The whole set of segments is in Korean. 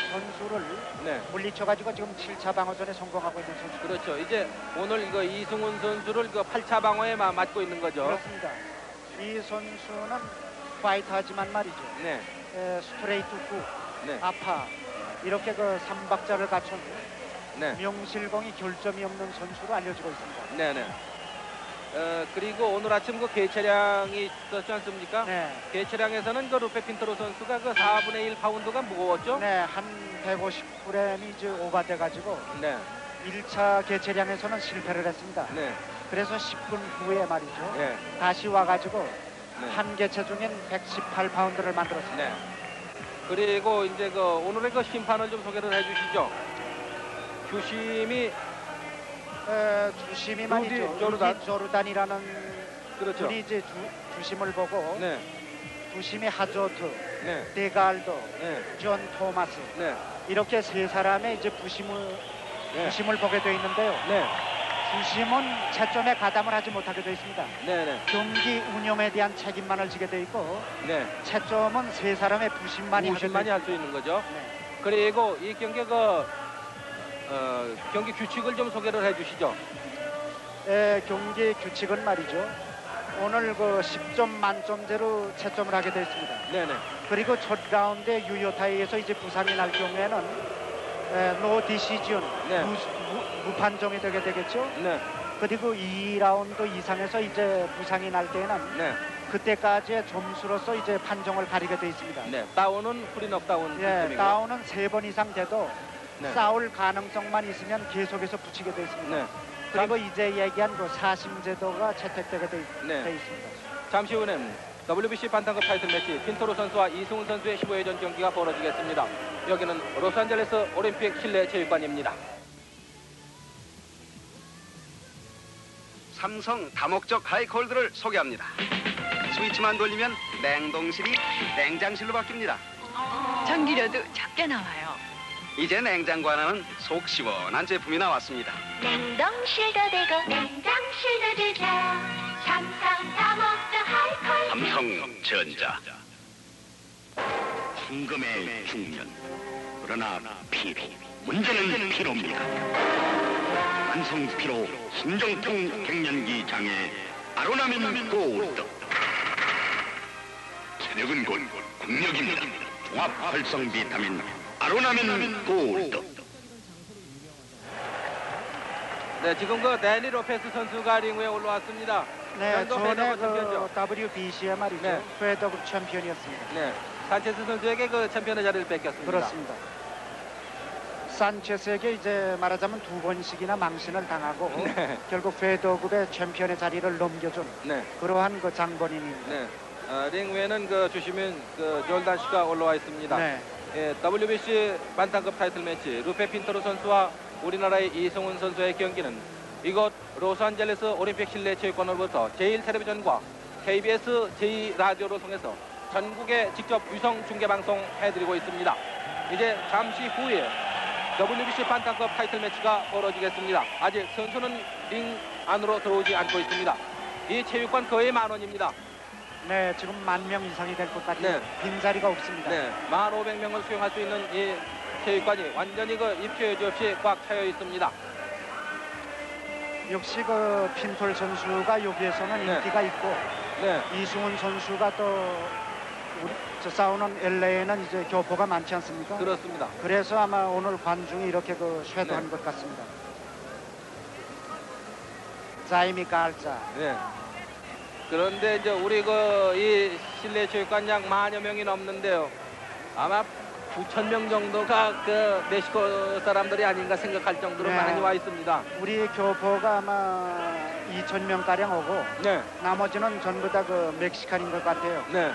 선수를 네. 물리쳐가지고 지금 7차 방어전에 성공하고 있는 선수. 그렇죠. 이제 오늘 이거 이승훈 선수를 그 8차 방어에 맞고 있는 거죠. 그렇습니다. 이 선수는 파이터하지만 말이죠. 네. 스트레이트 훅, 네. 아파 이렇게 그 3박자를 갖춘 네. 명실공히 결점이 없는 선수로 알려지고 있습니다. 네네. 그리고 오늘 아침 그 개체량이 있었지 않습니까? 네. 개체량에서는 그 루페 핀토로 선수가 그 4분의 1 파운드가 무거웠죠? 네, 한 150g이 이제 오버돼가지고 네. 1차 개체량에서는 실패를 했습니다. 네. 그래서 10분 후에 말이죠. 네. 다시 와가지고 네. 한 개체 중엔 118파운드를 만들었습니다. 네. 그리고 이제 그 오늘의 그 심판을 좀 소개를 해주시죠. 주심이 말이죠. 조르단이라는 그렇죠. 분이 이제 주심을 보고 네. 주심이 하조트, 네. 데갈도, 네. 존 토마스 네. 이렇게 세 사람의 이제 부심을 보게 되어 있는데요. 네. 주심은 채점에 가담을 하지 못하게 되어 있습니다. 네네. 경기 운영에 대한 책임만을 지게 되어 있고 네. 채점은 세 사람의 부심만이 할 수 있는 거죠. 네. 그리고 이 경기 경기 규칙을 좀 소개를 해주시죠. 경기 규칙은 말이죠. 오늘 그 10점 만점제로 채점을 하게 되어 있습니다. 네네. 그리고 첫 라운드에 유효타이에서 이제 부상이 날 경우에는 노 디시전, 네. 무판정이 되게 되겠죠. 네. 그리고 2라운드 이상에서 이제 부상이 날 때는 네. 그때까지의 점수로서 이제 판정을 가리게 되어 있습니다. 네. 다운은 프리넉다운 시스템이고요. 다운은 3번 이상 돼도 네. 싸울 가능성만 있으면 계속해서 붙이게 되어 있습니다. 네. 그리고 이제 얘기한 그 사심제도가 채택되게 되어 네. 있습니다. 잠시 후에는 WBC 반탄급 타이틀 매치 핀토로 선수와 이승훈 선수의 15회전 경기가 벌어지겠습니다. 여기는 로스앤젤레스 올림픽 실내 체육관입니다. 삼성 다목적 하이콜드를 소개합니다. 스위치만 돌리면 냉동실이 냉장실로 바뀝니다. 전기료도 적게 나와요. 이제 냉장고 하나는 속 시원한 제품이 나왔습니다. 냉동실도 되고 냉장실도 되죠. 삼성 다목적 하이콜드. 삼성전자. 황금의 중년. 그러나 피로. 문제는 피로입니다. 만성 피로, 심정통 갱년기 장애, 아로나민 골드. 체력은 곧 국력입니다. 종합 활성 비타민 아로나민 골드. 네, 지금 그 데니 로페스 선수가 링 위에 올라왔습니다. 네, 전에 챔피언이죠. 그 WBC에 말이죠. 네. 회더급 챔피언이었습니다. 네, 산체스 선수에게 그 챔피언의 자리를 뺏겼습니다. 그렇습니다. 산체스에게 이제 말하자면 2번씩이나 망신을 당하고 네. 결국 회더급의 챔피언의 자리를 넘겨준 네. 그러한 그 장본인입니다. 네. 링 위에는 그 주시민 그 졸단 씨가 올라와 있습니다. 네. 예, WBC 반탄급 타이틀 매치 루페 핀토로 선수와 우리나라의 이승훈 선수의 경기는 이곳 로스앤젤레스 올림픽 실내 체육관으로부터 제1텔레비전과 KBS 제2라디오를 통해서 전국에 직접 위성 중계 방송 해드리고 있습니다. 이제 잠시 후에 WBC 반탄급 타이틀 매치가 벌어지겠습니다. 아직 선수는 링 안으로 들어오지 않고 있습니다. 이 체육관 거의 10,000원입니다. 네, 지금 10,000명 이상이 될 것 같아요. 네. 빈자리가 없습니다. 네, 1,500명을 수용할 수 있는 이 체육관이 완전히 그 입주 여지 없이 꽉 차여 있습니다. 역시 그 핀톨 선수가 여기에서는 네. 인기가 있고 네, 이승훈 선수가 또 저 싸우는 LA에는 이제 교포가 많지 않습니까? 그렇습니다. 그래서 아마 오늘 관중이 이렇게 그 쇄도한 네. 것 같습니다. 자이미 갈자. 네. 그런데 이제 우리 그 이 실내 체육관 약 10,000여 명이 넘는데요. 아마 9,000명 정도가 그 멕시코 사람들이 아닌가 생각할 정도로 네. 많이 와 있습니다. 우리 교포가 아마 2,000명 가량 오고 네, 나머지는 전부 다 그 멕시칸인 것 같아요. 네.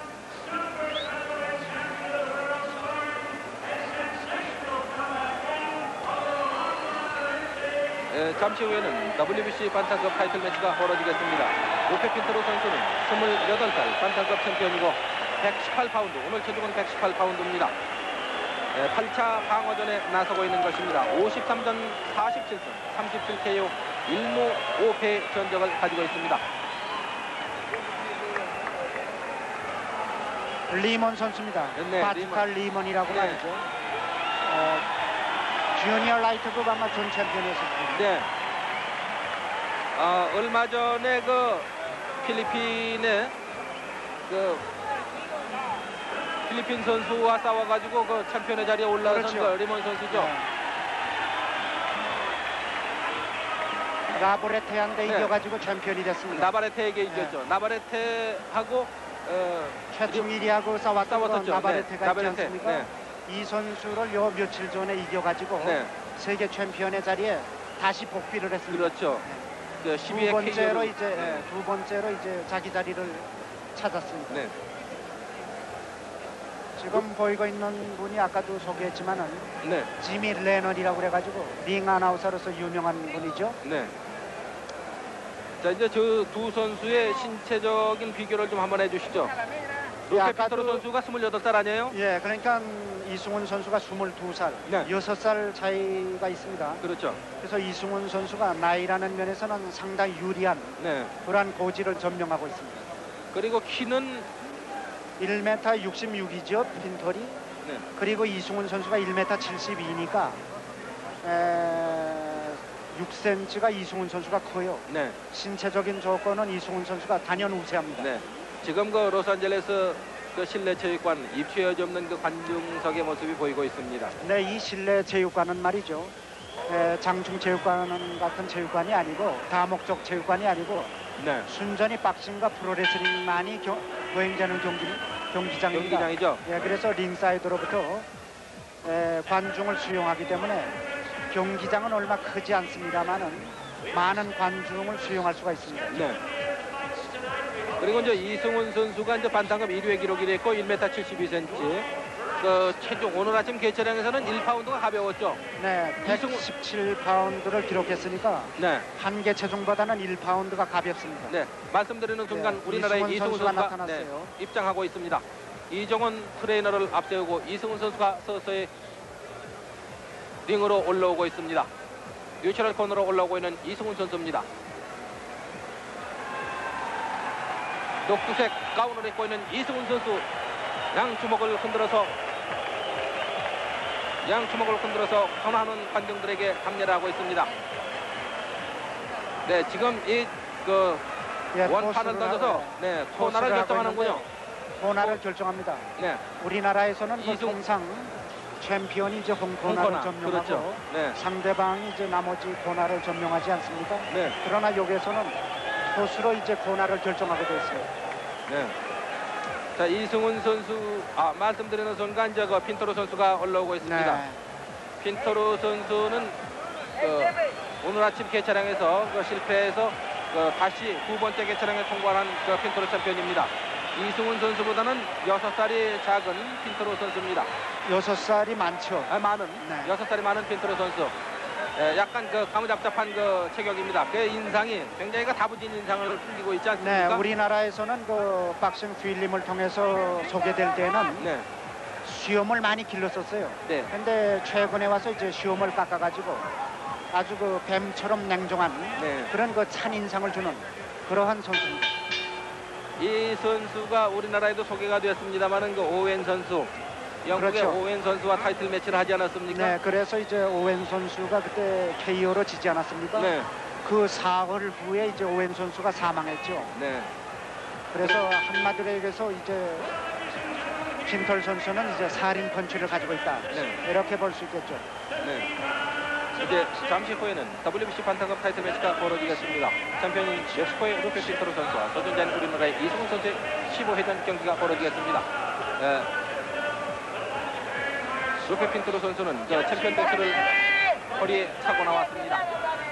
잠시 후에는 WBC 반탄급 타이틀 매치가 벌어지겠습니다. 루페 핀토로 선수는 28살 반탄급 챔피언이고 118파운드, 오늘 체중은 118파운드입니다. 8차 방어전에 나서고 있는 것입니다. 53전 47승, 37KO, 1무 5패 전적을 가지고 있습니다. 리먼 선수입니다. 네, 파스칼 리먼이라고 네. 말이죠. 주니어 라이트급 아마 전 챔피언이었을 겁니다. 네. 얼마 전에 그 필리핀의 그 필리핀 선수와 싸워가지고 그 챔피언의 자리에 올라선 그렇죠. 그 리몬 선수죠. 네. 라보레테한테 네. 이겨가지고 챔피언이 됐습니다. 나바레테에게 이겼죠. 나바레테하고 최충일이하고 싸웠던 건 싸웠었죠. 나바레테가 있지 나바레테. 않습니까? 네. 이 선수를 요 며칠 전에 이겨가지고 네. 세계 챔피언의 자리에 다시 복귀를 했습니다. 그렇죠. 그 두 12회 번째로 K리그. 이제 네. 두 번째로 이제 자기 자리를 찾았습니다. 네. 지금 보이고 있는 분이 아까도 소개했지만은 네. 지미 레넌이라고 그래가지고 링 아나운서로서 유명한 분이죠. 네. 자, 이제 저 두 선수의 신체적인 비교를 좀 한번 해주시죠. 루페 아까도- 피터로 선수가 28살 아니에요? 예, 그러니까 이승훈 선수가 22살, 네. 6살 차이가 있습니다. 그렇죠. 그래서 이승훈 선수가 나이라는 면에서는 상당히 유리한 네. 그러한 고지를 점령하고 있습니다. 그리고 키는 1m 66이죠, 핀털이. 네. 그리고 이승훈 선수가 1m 72니까 6cm가 이승훈 선수가 커요. 네. 신체적인 조건은 이승훈 선수가 단연 우세합니다. 네. 지금 그 로스앤젤레스 그 실내 체육관 입추여지 없는 그 관중석의 모습이 보이고 있습니다. 네, 이 실내 체육관은 말이죠. 장충 체육관 같은 체육관이 아니고 다목적 체육관이 아니고 네. 순전히 박싱과 프로레슬링만이 거행되는 경기장입니다. 경기장이죠. 예, 그래서 링사이드로부터 관중을 수용하기 때문에 경기장은 얼마 크지 않습니다만은 많은 관중을 수용할 수가 있습니다. 네. 그리고 이제 이승훈 선수가 이제 반탄급 1위의 기록이 됐고 1m 72cm. 그 체중 오늘 아침 개최량에서는 1파운드가 가벼웠죠. 네, 117파운드를 기록했으니까 네. 한계 체중보다는 1파운드가 가볍습니다. 네. 말씀드리는 순간 네, 우리나라의 이승훈 이승훈 선수가 선수가 나타났어요. 입장하고 있습니다. 이정원 트레이너를 앞세우고 이승훈 선수가 서서히 링으로 올라오고 있습니다. 뉴트럴 코너로 올라오고 있는 이승훈 선수입니다. 녹두색 가운을 입고 있는 이승훈 선수 양주먹을 흔들어서 환호하는 관중들에게 감례를 하고 있습니다. 네, 지금 이그 예, 원판을 토스를 던져서 하고, 네, 토스를 토나를 하고 결정하는군요. 있는데 토나를 결정합니다. 네, 우리나라에서는 그 이승- 통상 챔피언이 이제 홍토나를 홍코나 점령하고 그렇죠. 네, 상대방이 이제 나머지 코나를 점령하지 않습니까? 네, 그러나 여기에서는 토스로 이제 코나를 결정하게 되어 있습니다. 네. 자, 이승훈 선수 말씀드리는 순간 저 핀토로 선수가 올라오고 있습니다. 네. 핀토로 선수는 오늘 아침 개차량에서 실패해서 다시 두 번째 개차량에 통과한 핀토로 챔피언입니다. 이승훈 선수보다는 6살이 작은 핀토로 선수입니다. 6살이 많죠. 많은 네. 6살이 많은 핀토로 선수. 약간 가무잡잡한 체격입니다. 그 인상이 굉장히 다부진 인상을 풍기고 있지 네, 않습니까? 우리나라에서는 그 박싱 필름을 통해서 소개될 때는 네, 수염을 많이 길렀었어요. 네. 근데 최근에 와서 이제 수염을 깎아가지고 아주 그 뱀처럼 냉정한 네. 그런 그 찬 인상을 주는 그러한 선수입니다. 이 선수가 우리나라에도 소개가 되었습니다만은 그 오웬 선수, 영국의 그렇죠. 오웬 선수와 타이틀 매치를 하지 않았습니까? 네, 그래서 이제 오웬 선수가 그때 KO로 지지 않았습니까? 네, 그 사흘 후에 이제 오웬 선수가 사망했죠. 네, 그래서 한마디로 얘기해서 이제 핀털 선수는 이제 살인 펀치를 가지고 있다. 네. 이렇게 볼 수 있겠죠. 네. 이제 잠시 후에는 WBC 반탄급 타이틀 매치가 벌어지겠습니다. 챔피언인 멕시코의 루페 핀토로 선수와 도전자인 우리나라의 이승훈 선수의 15회전 경기가 벌어지겠습니다. 루페 핀토로 선수는 챔피언 벨트를 허리에 차고 나왔습니다.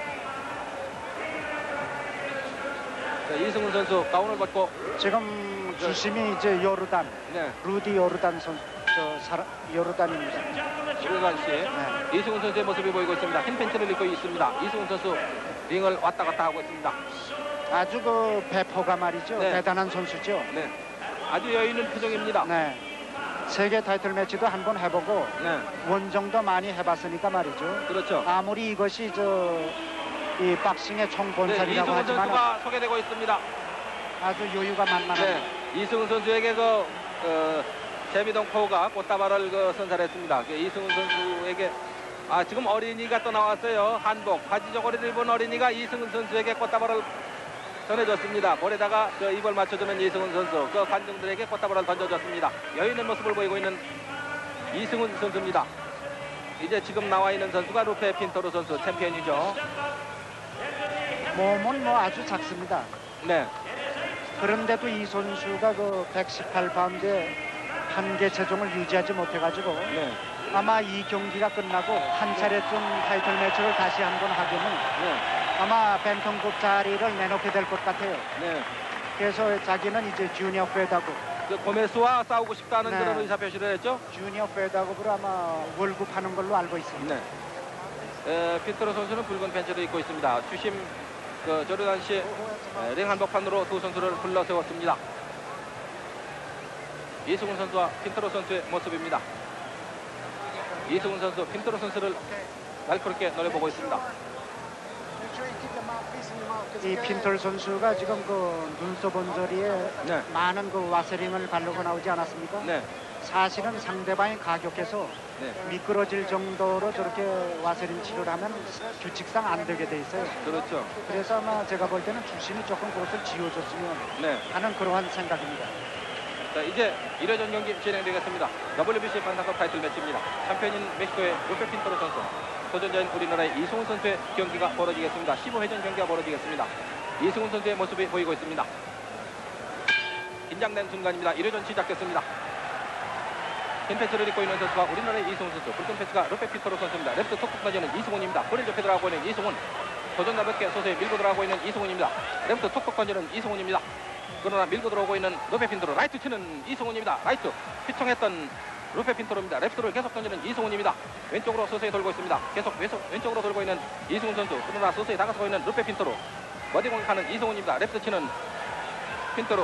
이승훈 선수 가운을 벗고 지금 주심이 이제 요르단, 네, 루디 요르단 선수, 요르단입니다. 조르단 씨, 네. 이승훈 선수의 모습이 보이고 있습니다. 흰 팬츠를 입고 있습니다. 이승훈 선수 링을 왔다 갔다 하고 있습니다. 아주 그 배포가 말이죠. 네. 대단한 선수죠. 네, 아주 여유 있는 표정입니다. 네. 세계 타이틀 매치도 한번 해보고 네, 원정도 많이 해봤으니까 말이죠. 그렇죠. 아무리 이것이 이 박싱의 네, 총본살이라고 이승훈 하지만 선수가 소개되고 있습니다. 아주 여유가 만만합니다. 네, 이승훈 선수에게 재미동 포가 꽃다발을 선사했습니다. 이승훈 선수에게 지금 어린이가 또 나왔어요. 한복, 바지 저고리를 입은 어린이가 이승훈 선수에게 꽃다발을 전해줬습니다. 볼에다가 입을 맞춰주는 이승훈 선수, 그 관중들에게 꽃다발을 던져줬습니다. 여유 있는 모습을 보이고 있는 이승훈 선수입니다. 이제 지금 나와 있는 선수가 루페 핀토르 선수, 챔피언이죠. 몸은 뭐 아주 작습니다. 네, 그런데도 이 선수가 그 118파운드의 한계 체중을 유지하지 못해가지고 네, 아마 이 경기가 끝나고 한 차례쯤 타이틀 매치를 다시 한번 하기는 네, 아마 벤턴급 자리를 내놓게 될 것 같아요. 네. 그래서 자기는 이제 주니어 페다급, 그 고메스와 싸우고 싶다는 네. 그런 의사 표시를 했죠. 주니어 페다급으로 아마 월급하는 걸로 알고 있습니다. 네. 핀토르 선수는 붉은 팬츠를 입고 있습니다. 주심 조르단 씨 링 한복판으로 두 선수를 불러 세웠습니다. 이승훈 선수와 핀토르 선수의 모습입니다. 이승훈 선수, 핀토르 선수를 날카롭게 노려보고 있습니다. 이 핀톨 선수가 지금 그 눈썹 언저리에 네. 많은 그 와세링을 바르고 나오지 않았습니까? 네, 사실은 상대방이 가격해서 네, 미끄러질 정도로 저렇게 와세린 치료를 하면 규칙상 안 되게 돼 있어요. 그렇죠. 그래서 아마 제가 볼 때는 주심이 조금 그것을 지워줬으면 네. 하는 그러한 생각입니다. 자, 이제 1회전 경기 진행되겠습니다. WBC 반상급 타이틀 매치입니다. 챔피언인 멕시코의 루페 핀토르 선수, 도전자인 우리나라의 이승훈 선수의 경기가 벌어지겠습니다. 15회전 경기가 벌어지겠습니다. 이승훈 선수의 모습이 보이고 있습니다. 긴장된 순간입니다. 1회전 시작됐습니다. 흰 패치를 입고 있는 선수가 우리나라의 이승훈 선수, 붉은 패치가 루페 핀토르 선수입니다. 레프트 톡톡 던지는 이승훈입니다. 거리를 좁혀 들어가고 있는 이승훈, 도전자답게 소수에 밀고 들어가고 있는 이승훈입니다. 레프트 톡톡 던지는 이승훈입니다. 그러나 밀고 들어오고 있는 루페 핀토르, 라이트 치는 이승훈입니다. 라이트 휘청했던 루페 핀토르입니다. 레프트를 계속 던지는 이승훈입니다. 왼쪽으로 서서히 돌고 있습니다. 계속 왼쪽으로 돌고 있는 이승훈 선수, 그러나 서서히 다가서고 있는 루페 핀토르, 머리 공격하는 이승훈입니다. 레프트 치는 핀토르.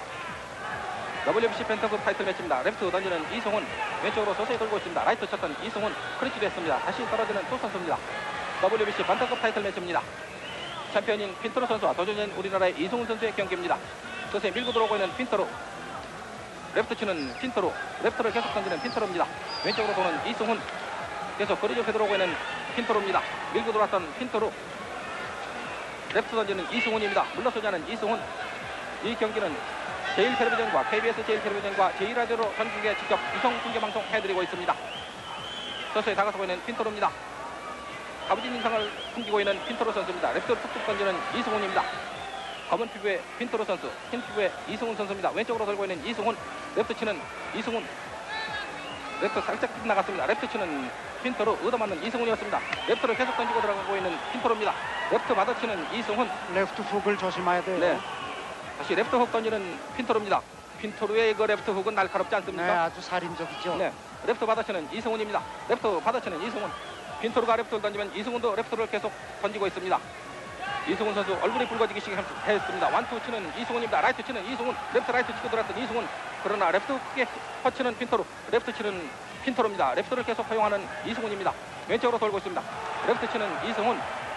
WBC 펜타급 타이틀 매치입니다. 레프트 던지는 이승훈, 왼쪽으로 서서히 돌고 있습니다. 라이트 쳤던 이승훈, 크리치도 했습니다. 다시 떨어지는 두 선수입니다. WBC 반타급 타이틀 매치입니다. 챔피언인 핀토르 선수와 도전자인 우리나라의 이승훈 선수의 경기입니다. 서서히 밀고 들어오고 있는 핀토르, 레프트 치는 핀토르, 레프트를 계속 던지는 핀토르입니다. 왼쪽으로 도는 이승훈, 계속 거리 좁혀 들어오고 있는 핀토르입니다. 밀고 들어왔던 핀토르, 레프트 던지는 이승훈입니다. 물러서지 않은 이승훈. 이 경기는 제1텔레비전과 KBS 제1텔레비전과 제2라디오로 전국에 직접 유성 중계방송 해드리고 있습니다. 서서히 다가서고 있는 핀토르입니다. 가부진 인상을 풍기고 있는 핀토르 선수입니다. 레프트를 툭툭 던지는 이승훈입니다. 검은 피부의 핀토르 선수, 흰 피부의 이승훈 선수입니다. 왼쪽으로 돌고 있는 이승훈, 레프트 치는 이승훈, 레프트 살짝 나갔습니다. 레프트 치는 핀토르, 얻어맞는 이승훈이었습니다. 레프트를 계속 던지고 들어가고 있는 핀토르입니다. 레프트 받아치는 이승훈, 레프트 훅을 조심해야 돼요. 네. 다시 레프트 훅 던지는 핀토르입니다. 핀토르의 그 레프트 훅은 날카롭지 않습니까? 네, 아주 살인적이죠. 네. 레프트 받아치는 이승훈입니다. 레프트 받아치는 이승훈. 핀토르가 레프트를 던지면 이승훈도 레프트를 계속 던지고 있습니다. 이승훈 선수 얼굴이 붉어지기 시작했습니다. 완투 치는 이승훈입니다. 라이트 치는 이승훈, 레프트 라이트 치고 들어왔던 이승훈. 그러나 레프트 크게 퍼치는 핀토르, 레프트 치는 핀토르입니다. 레프트를 계속 허용하는 이승훈입니다. 왼쪽으로 돌고 있습니다. 레프트 치는 이승훈,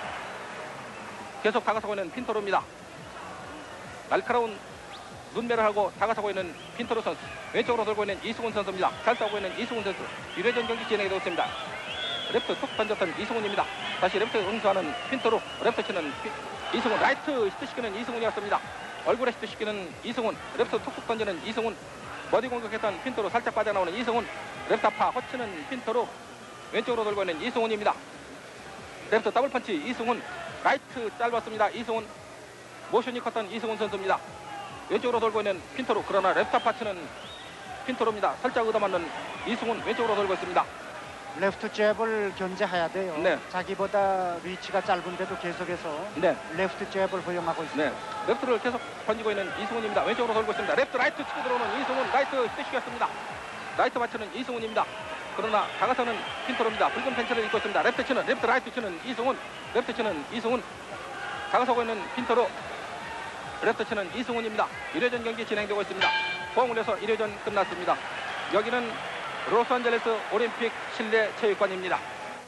계속 다가서고 있는 핀토르입니다. 날카로운 눈매를 하고 다가서고 있는 핀토르 선수, 왼쪽으로 돌고 있는 이승훈 선수입니다. 잘 싸우고 있는 이승훈 선수. 1회전 경기 진행이 되고 있습니다. 레프트 툭 던졌던 이승훈입니다. 다시 레프트 응수하는 핀토르, 레프트 치는 이승훈, 라이트 히트시키는 이승훈이었습니다. 얼굴에 히트시키는 이승훈, 레프트 툭툭 던지는 이승훈, 머리 공격했던 핀토르, 살짝 빠져나오는 이승훈, 레프트 아파 허치는 핀토르, 왼쪽으로 돌고 있는 이승훈입니다. 레프트 더블 펀치 이승훈, 라이트 짧았습니다. 이승훈, 모션이 컸던 이승훈 선수입니다. 왼쪽으로 돌고 있는 핀토르, 그러나 레프트 아파 치는 핀토르입니다. 살짝 얻어맞는 이승훈, 왼쪽으로 돌고 있습니다. 레프트 잽을 견제해야 돼요. 네. 자기보다 리치가 짧은데도 계속해서 네. 레프트 잽을 허용하고 있습니다. 네. 레프트를 계속 던지고 있는 이승훈입니다. 왼쪽으로 돌고 있습니다. 레프트 라이트 치고 들어오는 이승훈, 라이트 히트시켰습니다. 라이트 맞추는 이승훈입니다. 그러나 다가서는 핀토르입니다. 붉은 팬츠를 입고 있습니다. 레프트 치는, 레프트 라이트 치는 이승훈, 레프트 치는 이승훈, 다가서고 있는 핀토르, 레프트 치는 이승훈입니다. 1회전 경기 진행되고 있습니다. 포항을 내서 1회전 끝났습니다. 여기는 로스앤젤레스 올림픽 실내 체육관입니다.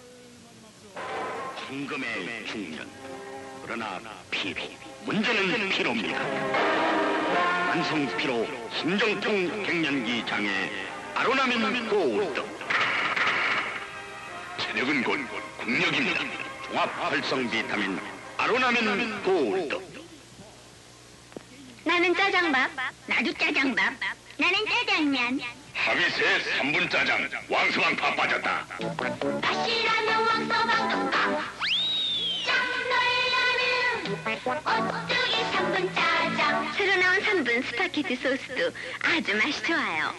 황금의 중년. 그러나 피로. 문제는 피로입니다. 만성 피로, 심정통 갱년기 장애, 아로나민 골드. 체력은 곧 국력입니다. 종합 활성 비타민 아로나민 골드. 나는 짜장밥. 나도 짜장밥. 나는 짜장면. 하비스의 3분 짜장 왕서방파 빠졌다. 다시라면 왕서방도 밥. 짱 놀라는 오뚜기 3분 짜장. 새로 나온 3분 스파게티 소스도 아주 맛이 좋아요.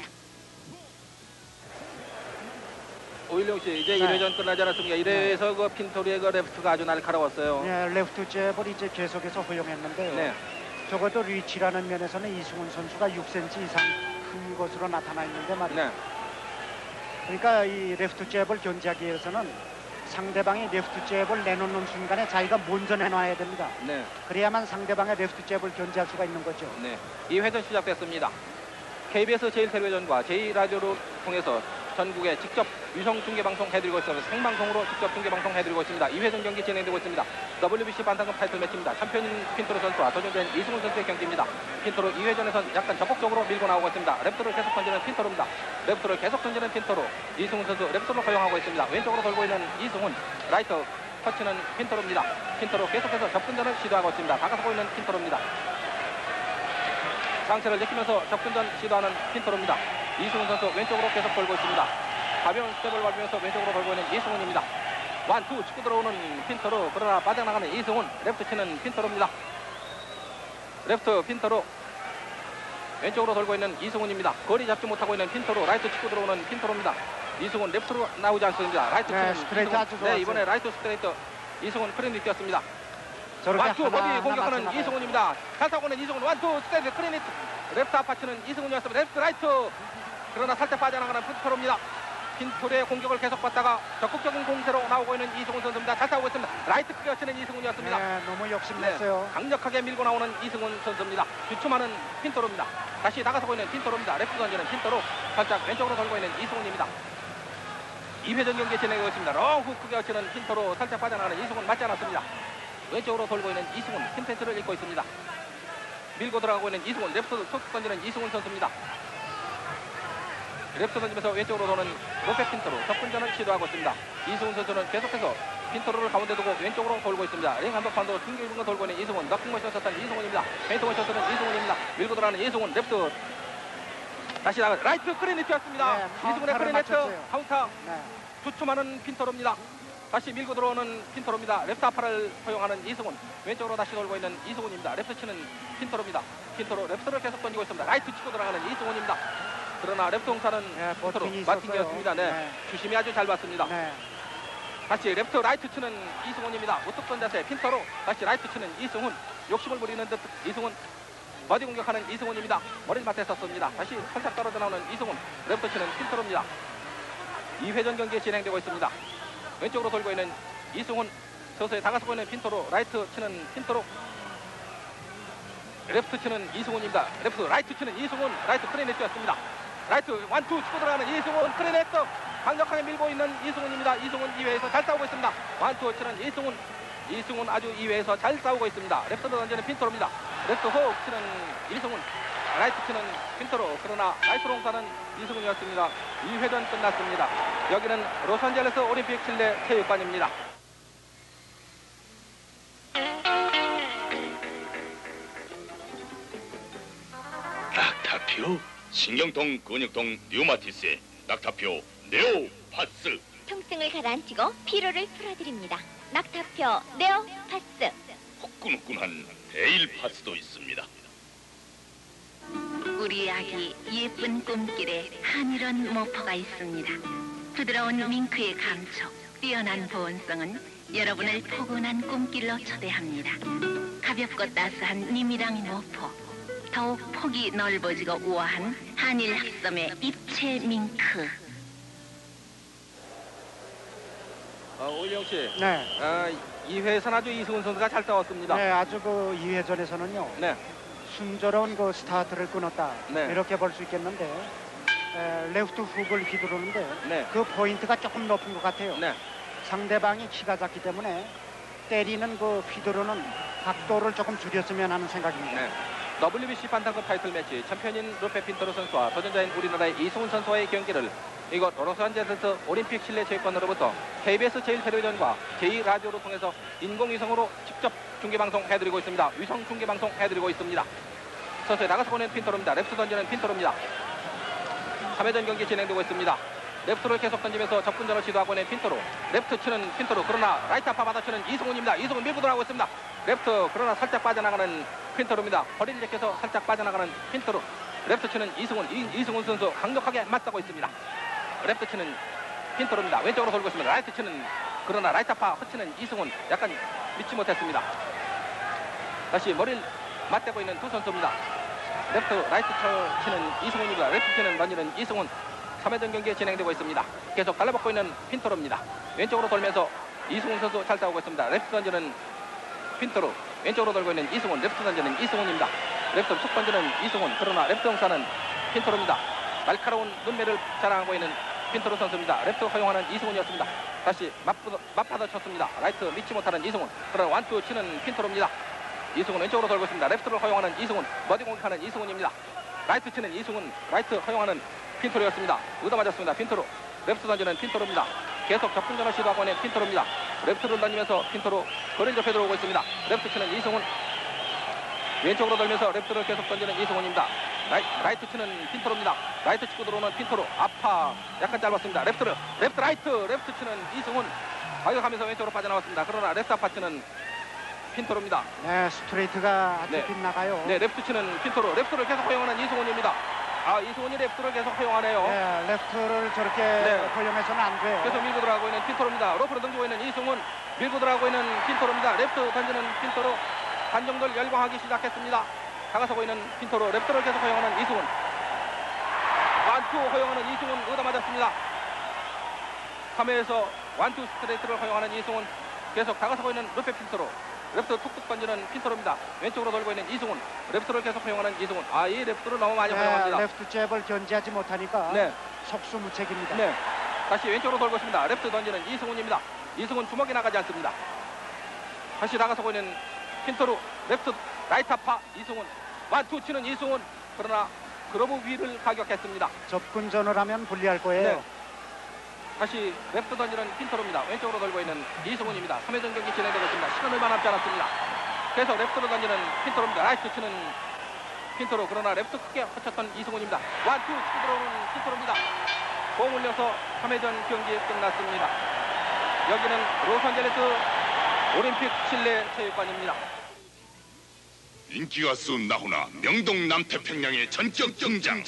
오일용 씨, 이제 네. 1회전 끝나지 않았습니까? 1회에서 그 핀토리의 그 레프트가 아주 날카로웠어요. 예, 레프트 잽을 이제 계속해서 허용했는데요. 네. 적어도 리치라는 면에서는 이승훈 선수가 6cm 이상 큰 것으로 나타나 있는데 말이죠. 네. 그러니까 이 레프트 잽을 견제하기 위해서는 상대방이 레프트 잽을 내놓는 순간에 자기가 먼저 내놔야 됩니다. 네. 그래야만 상대방의 레프트 잽을 견제할 수가 있는 거죠. 네. 2회전 시작됐습니다. KBS 제1텔레비전과 제2라디오를 통해서 전국에 직접 유성 중계방송 해드리고 있습니다. 생방송으로 직접 중계방송 해드리고 있습니다. 2회전 경기 진행되고 있습니다. WBC 반탄급 타이틀 매치입니다. 챔피언인 핀토로 선수와 도전된 이승훈 선수의 경기입니다. 핀토로 2회전에선 약간 적극적으로 밀고 나오고 있습니다. 랩트를 계속 던지는 핀토로입니다. 랩트를 계속 던지는 핀토로. 이승훈 선수 랩트를 허용하고 있습니다. 왼쪽으로 돌고 있는 이승훈. 라이트 터치는 핀토로입니다. 핀토로 계속해서 접근전을 시도하고 있습니다. 다가서고 있는 핀토로입니다. 상체를 느끼면서 접근전 시도하는 핀토로입니다. 이승훈 선수 왼쪽으로 계속 돌고 있습니다. 가벼운 스텝을 밟으면서 왼쪽으로 돌고 있는 이승훈입니다. 완투 치고 들어오는 핀토로, 그러나 빠져나가는 이승훈. 레프트 치는 핀토로입니다. 레프트 핀토로. 왼쪽으로 돌고 있는 이승훈입니다. 거리 잡지 못하고 있는 핀토로. 라이트 치고 들어오는 핀토로입니다. 이승훈 레프트로 나오지 않습니다. 라이트 네, 치는 스트레이트 이승훈. 아주 좋았어요. 네, 이번에 라이트 스트레이트 이승훈 크린이 뛰었습니다. 저렇게 완투 허비 하나 공격하는 맞춰나가요. 이승훈입니다. 잘 타고 있는 이승훈. 완투 스트레이트 크린이 레프트 아파치는 이승훈이었습니다. 레프트 라이트. 그러나 살짝 빠져나가는 핀토로입니다. 핀토로의 공격을 계속 받다가 적극적인 공세로 나오고 있는 이승훈 선수입니다. 잘 싸우고 있습니다. 라이트 크게 치는 이승훈이었습니다. 네, 너무 욕심냈어요. 강력하게 밀고 나오는 이승훈 선수입니다. 주춤하는 핀토로입니다. 다시 나가서고 있는 핀토로입니다. 레프트 던지는 핀토로. 살짝 왼쪽으로 돌고 있는 이승훈입니다. 2회전 경기 진행하고 있습니다. 롱훅 크게 치는 핀토로. 살짝 빠져나가는 이승훈 맞지 않았습니다. 왼쪽으로 돌고 있는 이승훈. 팀펜스를 입고 있습니다. 밀고 들어가고 있는 이승훈. 레프트 툭 던지는 이승훈 선수입니다. 레프트 던지면서 왼쪽으로 도는 로페 핀토로 접근전을 시도하고 있습니다. 이승훈 선수는 계속해서 핀토로를 가운데 두고 왼쪽으로 돌고 있습니다. 링 한복판으로 튕기고 돌고 있는 이승훈. 넉킹을 쳤었던 이승훈입니다. 페인트를 쳤었던 이승훈입니다. 밀고 들어가는 이승훈. 레프트 다시 나가 라이트 크리니 튀었습니다. 네, 이승훈의 카운터를 크리네트 맞췄어요. 카운터. 네. 주춤하는 핀토로입니다. 다시 밀고 들어오는 핀토로입니다. 레프트 아파를 허용하는 이승훈. 왼쪽으로 다시 돌고 있는 이승훈입니다. 레프트 치는 핀토로입니다. 핀토로 레프트를 계속 던지고 있습니다. 라이트 치고 들어가는 이승훈입니다. 그러나 레프트 홍사는 네, 핀토로 버팅이 마팅이었습니다. 네. 네. 주심이 아주 잘 봤습니다. 네. 다시 레프트 라이트 치는 이승훈입니다. 우뚝 던 자세 핀토로. 다시 라이트 치는 이승훈. 욕심을 부리는 듯 이승훈. 버디 공격하는 이승훈입니다. 머리맡에 썼습니다. 다시 살짝 떨어져 나오는 이승훈. 레프트 치는 핀토로입니다. 2회전 경기 진행되고 있습니다. 왼쪽으로 돌고 있는 이승훈. 서서히 다가서고 있는 핀토로. 라이트 치는 핀토로. 레프트 치는 이승훈입니다. 레프트 라이트 치는 이승훈. 라이트 크레넷 뛰었습니다. 라이트 완투 치고 들어가는 이승훈. 크레넷 강력하게 밀고 있는 이승훈입니다. 이승훈 2회에서 잘 싸우고 있습니다. 완투 치는 이승훈. 이승훈 아주 2회에서 잘 싸우고 있습니다. 레프트로 던지는 핀토로입니다. 레프트 호흡 치는 이승훈. 라이트 치는 핀토로. 그러나 라이트로 홍사는 이승훈이었습니다. 2회전 끝났습니다. 여기는 로스앤젤레스 올림픽 실내 체육관입니다. 락타피오 신경통 근육통 류마티스의 락타피오 네오파스. 통증을 가라앉히고 피로를 풀어드립니다. 낙타표 네오파스. 후끈후끈한 데일파스도 있습니다. 우리 아기 예쁜 꿈길에 한이런 모포가 있습니다. 부드러운 밍크의 감촉, 뛰어난 보온성은 여러분을 포근한 꿈길로 초대합니다. 가볍고 따스한 니미랑 모포, 더욱 폭이 넓어지고 우아한 한일 합섬의 입체 밍크. 오일영 씨, 네. 2회에서는 아주 이승훈 선수가 잘 싸웠습니다. 네, 아주 그 2회전에서는요. 네. 순조로운 그 스타트를 끊었다. 네. 이렇게 볼 수 있겠는데 레프트 훅을 휘두르는데 네. 그 포인트가 조금 높은 것 같아요. 네. 상대방이 키가 작기 때문에 때리는 그 휘두르는 각도를 조금 줄였으면 하는 생각입니다. 네. WBC 반탄급 타이틀 매치 챔피언인 루페 핀토로 선수와 도전자인 우리나라의 이승훈 선수와의 경기를 이곳 로스앤젤레스 올림픽 실내 체육관으로부터 KBS 제1텔레비전과 제2라디오를 통해서 인공위성으로 직접 중계방송 해드리고 있습니다. 위성 중계방송 해드리고 있습니다. 서서히 나가서 보낸 핀토로입니다. 랩트 던지는 핀토로입니다. 3회전 경기 진행되고 있습니다. 랩트를 계속 던지면서 접근전을 시도하고 있는 핀토로. 랩트 치는 핀토로. 그러나 라이트 아파 받아치는 이승훈입니다. 이승훈 밀고 들어가고 있습니다. 랩트 그러나 살짝 빠져나가는 핀토로입니다. 허리를 제껴서 살짝 빠져나가는 핀토로. 랩트 치는 이승훈 선수 강력하게 맞다고 있습니다. 랩트 치는 핀토로입니다. 왼쪽으로 돌고 있습니다. 라이트 치는 그러나 라이트 아파 허치는 이승훈 약간 믿지 못했습니다. 다시 머리를 맞대고 있는 두 선수입니다. 랩트 라이트 치는 이승훈입니다. 랩트 치는 던지는 이승훈. 3회전 경기 진행되고 있습니다. 계속 달라붙고 있는 핀토로입니다. 왼쪽으로 돌면서 이승훈 선수 잘 싸우고 있습니다. 랩트 던지는 핀토로. 왼쪽으로 돌고 있는 이승훈. 랩트 던지는 이승훈입니다. 랩트 툭 던지는 이승훈. 그러나 랩트 응사는 핀토로입니다. 날카로운 눈매를 자랑하고 있는 핀토로 선수입니다. 랩트 허용하는 이승훈이었습니다. 다시 맞받아 쳤습니다. 라이트 믿지 못하는 이승훈. 그러나 완투 치는 핀토로입니다. 이승훈 왼쪽으로 돌고 있습니다. 랩트를 허용하는 이승훈. 머리 공격하는 이승훈입니다. 라이트 치는 이승훈. 라이트 허용하는 핀토로였습니다. 얻어맞았습니다. 핀토로. 랩트 던지는 핀토로입니다. 계속 접근전을 시도하고 있는 핀토로입니다. 랩트를 던지면서 핀토로 거리 접해 들어오고 있습니다. 랩트 치는 이승훈. 왼쪽으로 돌면서 랩트를 계속 던지는 이승훈입니다. 라이트 치는 핀토로입니다. 라이트 치고 들어오는 핀토로. 아파 약간 짧았습니다. 랩트 랩트 치는 이승훈. 가격하면서 왼쪽으로 빠져나왔습니다. 그러나 랩트 아파 치는 핀토로입니다. 네, 스트레이트가 아주 빗나가요. 네, 랩트 치는 핀토로. 랩트를 계속 허용하는 이승훈입니다. 이승훈이 랩트를 계속 허용하네요. 네, 레프트를 저렇게 허용해서는 안 돼요. 계속 밀고 들어가고 있는 핀토로입니다. 로프로 던지고 있는 이승훈. 밀고 들어가고 있는 핀토로입니다. 랩트 던지는 핀토로. 관중들 열광하기 시작했습니다. 다가서고 있는 핀토로. 랩트를 계속 허용하는 이승훈. 완투 허용하는 이승훈 얻어맞았습니다. 3회에서 완투 스트레이트를 허용하는 이승훈. 계속 다가서고 있는 루페 핀토로. 랩트 툭툭 던지는 핀토로입니다. 왼쪽으로 돌고 있는 이승훈. 랩트를 계속 허용하는 이승훈. 이 랩트를 너무 많이 허용합니다. 레프트 잽을 견제하지 못하니까 네. 속수무책입니다. 네. 다시 왼쪽으로 돌고 있습니다. 랩트 던지는 이승훈입니다. 이승훈 주먹이 나가지 않습니다. 다시 나가서고 있는 핀토로. 랩트 라이트 아파 이승훈. 완투 치는 이승훈. 그러나 그러브 위를 가격했습니다. 접근전을 하면 불리할 거예요. 네. 다시 랩트 던지는 핀토로입니다. 왼쪽으로 돌고 있는 이승훈입니다. 3회전 경기 진행되고 있습니다. 시간 얼마 남지 않았습니다. 계속 랩트로 던지는 핀토로입니다. 라이트 치는 핀토로. 그러나 랩트 크게 허쳤던 이승훈입니다. 완투 치고 들어오는 핀토로입니다. 공 올려서 3회전 경기 끝났습니다. 여기는 로스앤젤레스 올림픽 실내 체육관입니다. 인기 가수 나훈아 명동 남태평양의 전격 등장.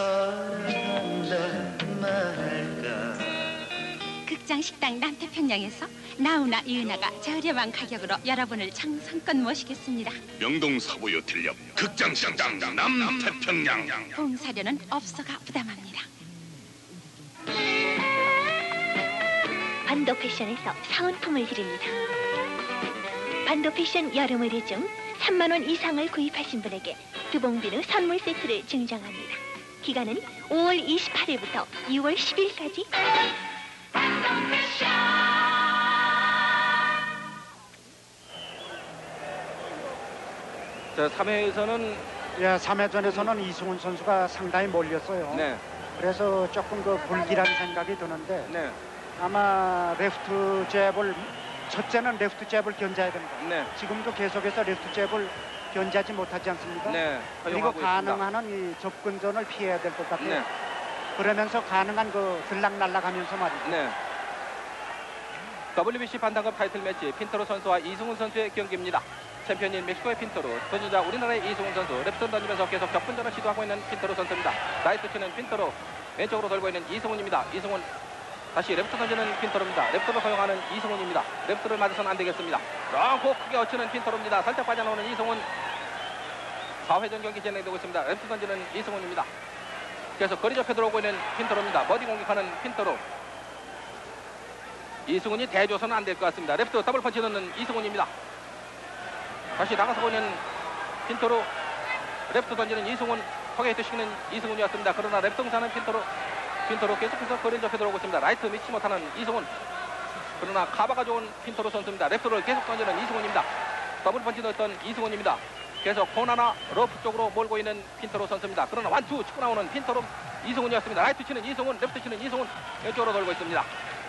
극장 식당 남태평양에서 나훈아 이은하가 저렴한 가격으로 여러분을 정성껏 모시겠습니다. 명동 사보요틸 옆 극장 식당 남태평양. 봉사료는 업소가 부담합니다. 반도 패션에서 사은품을 드립니다. 반도 패션 여름 의류 중 3만 원 이상을 구입하신 분에게 두봉 비누 선물 세트를 증정합니다. 기간은 5월 28일부터 6월 10일까지. 자, 3회에서는 3회전에서는 이승훈 선수가 상당히 몰렸어요. 네. 그래서 조금 그 불길한 생각이 드는데 네. 아마 레프트 잽을 첫째는 레프트 잽을 견제해야 됩니다. 네. 지금도 계속해서 레프트 잽을 견제하지 못하지 않습니까? 네. 그리고 허용하고 있습니다. 가능한 이 접근전을 피해야 될 것 같아요. 네. 그러면서 가능한 그 들락날락하면서 말이죠. 네. WBC 반당급 타이틀 매치 핀토로 선수와 이승훈 선수의 경기입니다. 챔피언인 멕시코의 핀토로, 도전자 우리나라의 이승훈 선수. 랩트 던지면서 계속 접근전을 시도하고 있는 핀토로 선수입니다. 라이트 치는 핀토로. 왼쪽으로 돌고 있는 이승훈입니다. 이승훈. 다시 랩트 던지는 핀토로입니다. 랩트를 허용하는 이승훈입니다. 랩트를 맞아서는 안 되겠습니다. 롱코 크게 얹히는 핀토로입니다. 살짝 빠져나오는 이승훈. 4회전 경기 진행되고 있습니다. 랩트 던지는 이승훈입니다. 계속 거리 접해 들어오고 있는 핀토로입니다. 머리 공격하는 핀토로. 이승훈이 대줘서는 안 될 것 같습니다. 랩트 더블 펀치 넣는 이승훈입니다. 다시 나가서 있는 핀토로. 랩트 던지는 이승훈. 허게이트 시키는 이승훈이었습니다. 그러나 랩트 응사는 핀토로 계속해서 거리를 접해 들어오고 있습니다. 라이트 미치 못하는 이승훈. 그러나 카바가 좋은 핀토로 선수입니다. 랩트를 계속 던지는 이승훈입니다. 더블 펀치 넣었던 이승훈입니다. 계속 코나나 러프 쪽으로 몰고 있는 핀토로 선수입니다. 그러나 완투 치고 나오는 핀토로. 이승훈이었습니다. 라이트 치는 이승훈, 레프트 치는 이승훈 왼쪽으로 돌고 있습니다.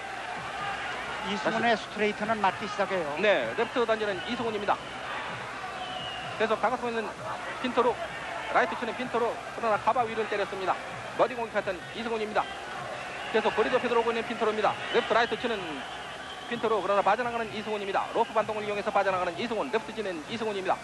이승훈의 스트레이트는 맞기 시작해요. 네, 레프트 던지는 이승훈입니다. 계속 다가서고 있는 핀터로 라이트 치는 핀터로 그러나 가바 위를 때렸습니다. 머리 공격했던 이승훈입니다. 계속 거리 좁혀 들어오고 있는 핀터로입니다. 레프트 라이트 치는 핀터로 그러나 빠져나가는 이승훈입니다. 로프 반동을 이용해서 빠져나가는 이승훈, 레프트 치는 이승훈입니다.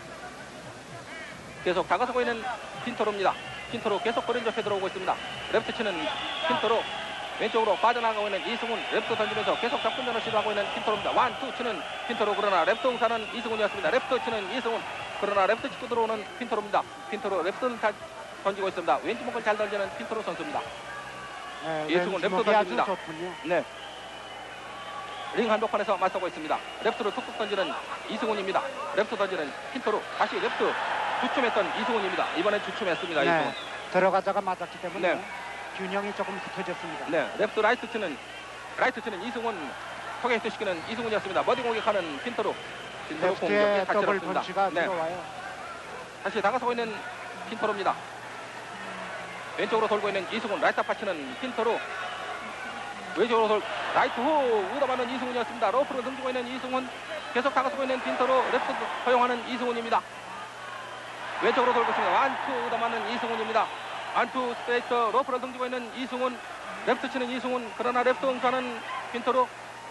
계속 다가서고 있는 핀터로입니다. 핀터로 계속 거리 좁혀 들어오고 있습니다. 레프트 치는 핀터로 왼쪽으로 빠져나가고 있는 이승훈, 레프트 던지면서 계속 접근전을 시도하고 있는 핀터로입니다. 완투 치는 핀터로 그러나 레프트 응사는 이승훈이었습니다. 레프트 치는 이승훈, 그러나 레프트 치고 들어오는 핀터로입니다. 핀터로 레프트를 던지고 있습니다. 왼쪽 목을 잘 던지는 핀터로 선수입니다. 네, 이승훈 레프트 왼쪽이 아주 던집니다. 좋군요. 네. 링 한복판에서 맞서고 있습니다. 레프트로 툭툭 던지는 이승훈입니다. 레프트 던지는 핀터로 다시 레프트 주춤했던 이승훈입니다. 이번엔 주춤했습니다. 네, 이승훈. 들어가자가 맞았기 때문에 네. 균형이 조금 붙어졌습니다. 네, 레프트 라이트 치는 이승훈 포게이트 시키는 이승훈이었습니다. 머리 공격하는 핀터로 공격에 레프트의 다시 더블 들었습니다. 펀치가 네, 들어와요. 다시 다가서고 있는 핀터로입니다. 왼쪽으로 돌고 있는 이승훈, 라이트 파치는 핀터로 왼쪽으로 라이트 후 얻어맞는 이승훈이었습니다. 로프를 등지고 있는 이승훈, 계속 다가서고 있는 핀터로 레프트 허용하는 이승훈입니다. 왼쪽으로 돌고 있습니다. 완투 얻어맞는 이승훈입니다. 완투 스트레이트 로프를 등지고 있는 이승훈, 레프트 치는 이승훈, 그러나 레프트 응사는 핀터로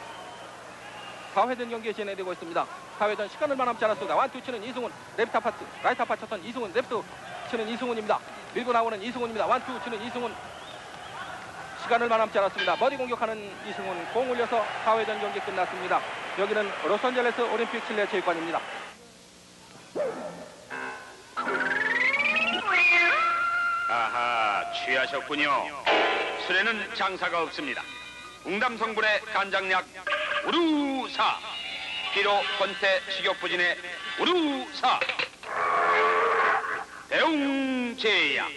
4회전 경기에 진행되고 있습니다. 4회전 시간을 남지 않았습니다. 완투 치는 이승훈, 레프트 아파트, 라이트 아파트 쳤던 이승훈, 레프트 치는 이승훈입니다. 밀고 나오는 이승훈입니다. 완투 치는 이승훈, 시간을 남지 않았습니다. 머리 공격하는 이승훈, 공 올려서 4회전 경기 끝났습니다. 여기는 로스앤젤레스 올림픽 실내 체육관입니다. 아하, 취하셨군요. 술에는 장사가 없습니다. 웅담성분의 간장약 우루사, 피로 권태 식욕부진의 우루사, 대웅제약.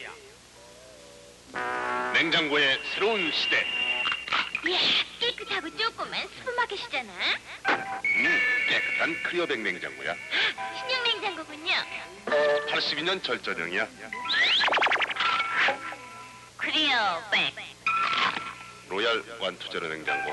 냉장고의 새로운 시대. 이야, 깨끗하고 조그만 슈퍼마켓이잖아. 깨끗한 크리어백 냉장고야. 신형 냉장고군요. 82년 절전형이야. 크리어백. 로얄 완투제로 냉장고.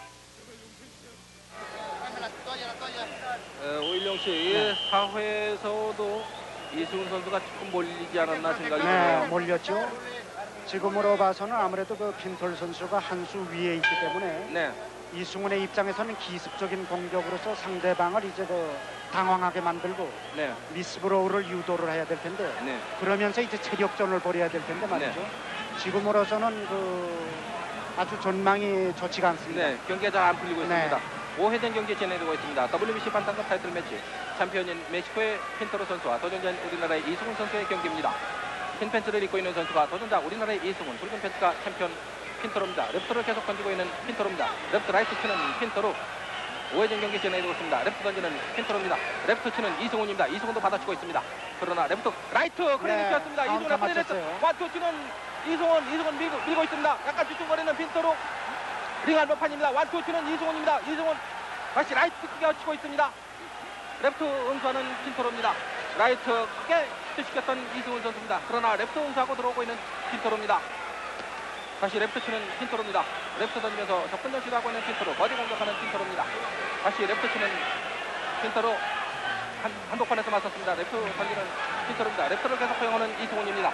오일영 씨, 4회에서도 이승훈 선수가 조금 몰리지 않았나 생각이 네, 드네요. 몰렸죠. 지금으로 봐서는 아무래도 그 핀톨 선수가 한 수 위에 있기 때문에 네, 이승훈의 입장에서는 기습적인 공격으로서 상대방을 이제 그 당황하게 만들고 네, 미스브로우를 유도를 해야 될 텐데 네. 그러면서 이제 체력전을 벌여야 될 텐데 말이죠. 지금으로서는 그 아주 전망이 좋지가 않습니다. 네, 경기가 잘 안 풀리고 네. 있습니다. 5회전 경기 진행되고 있습니다. WBC 반탄급 타이틀 매치 챔피언인 멕시코의 핀토로 선수와 도전자인 우리나라의 이승훈 선수의 경기입니다. 흰 팬츠를 입고 있는 선수가 도전자 우리나라의 이승훈, 붉은 팬츠가 챔피언 핀토로입니다. 레프트를 계속 던지고 있는 핀토로입니다. 레프트 라이트 치는 핀토로 5회전 경기 진행되고 있습니다. 레프트 던지는 핀토로입니다. 레프트 치는 이승훈입니다. 이승훈도 받아치고 있습니다. 그러나 레프트 라이트 크레딧이었습니다. 네, 이승훈의 크레딧 맞췄어요. 완투 치는 이승훈 밀고 있습니다. 약간 뒤뚱거리는 핀토로 링 한복판입니다. 완투 치는 이승훈입니다. 이승훈 다시 라이트 크게 치고 있습니다. 레프트 응수하는 핀토로입니다. 라이트 크게 히트시켰던 이승훈 선수입니다. 그러나 레프트 응수하고 들어오고 있는 핀토로입니다. 다시 레프트 치는 핀토로입니다. 레프트 던지면서 접근전 시도하고 있는 핀토로, 버디 공격하는 핀토로입니다. 다시 레프트 치는 핀토로 한복판에서 맞섰습니다. 레프트 던지는 핀토로입니다. 레프트를 계속 허용하는 이승훈입니다.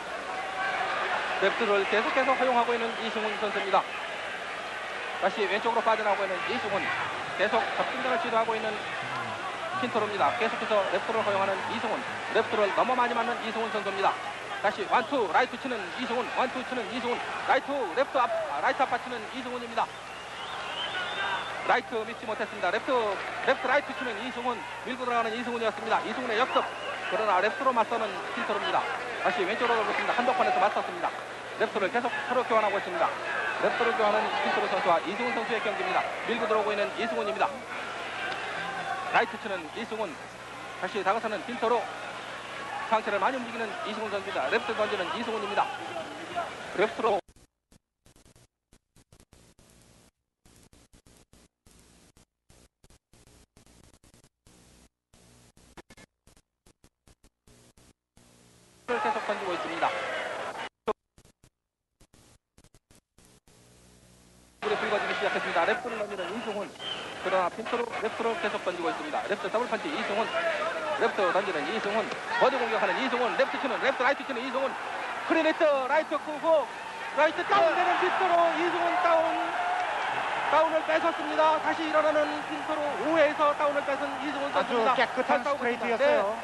레프트를 계속해서 허용하고 있는 이승훈 선수입니다. 다시 왼쪽으로 빠져나오고 있는 이승훈, 계속 접근전을 시도하고 있는 핀토로입니다. 계속해서 레프트를 허용하는 이승훈, 레프트를 너무 많이 맞는 이승훈 선수입니다. 다시 완투 라이트 치는 이승훈, 완투 치는 이승훈, 라이트 레프트 라이트 아파 치는 이승훈입니다. 라이트 믿지 못했습니다. 레프트 라이트 치는 이승훈, 밀고 들어가는 이승훈이었습니다. 이승훈의 역습, 그러나 레프트로 맞서는 핀토로입니다. 다시 왼쪽으로 돌렸습니다. 한복판에서 맞섰습니다. 레프트를 계속 서로 교환하고 있습니다. 레프트를 교환하는 핀토로 선수와 이승훈 선수의 경기입니다. 밀고 들어오고 있는 이승훈입니다. 라이트 치는 이승훈, 다시 다가서는 핀토로, 상체를 많이 움직이는 이승훈 선수입니다. 레프트 던지는 이승훈입니다. 레프트로 계속 던지고 있습니다. 이승훈. 그러나 핀터로 레프트로 계속 던지고 있습니다. 레프트 더블 판치 이승훈. 레프트 던지는 이승훈. 버디 공격하는 이승훈. 레프트 치는 레프트 라이트 치는 이승훈. 크리네트 라이트 크고 라이트 다운되는 핀터로 이승훈 다운을 뺏었습니다. 다시 일어나는 핀터로 5회에서 다운을 뺏은 이승훈 아주 선수입니다. 깨끗한 스트레이트였어요.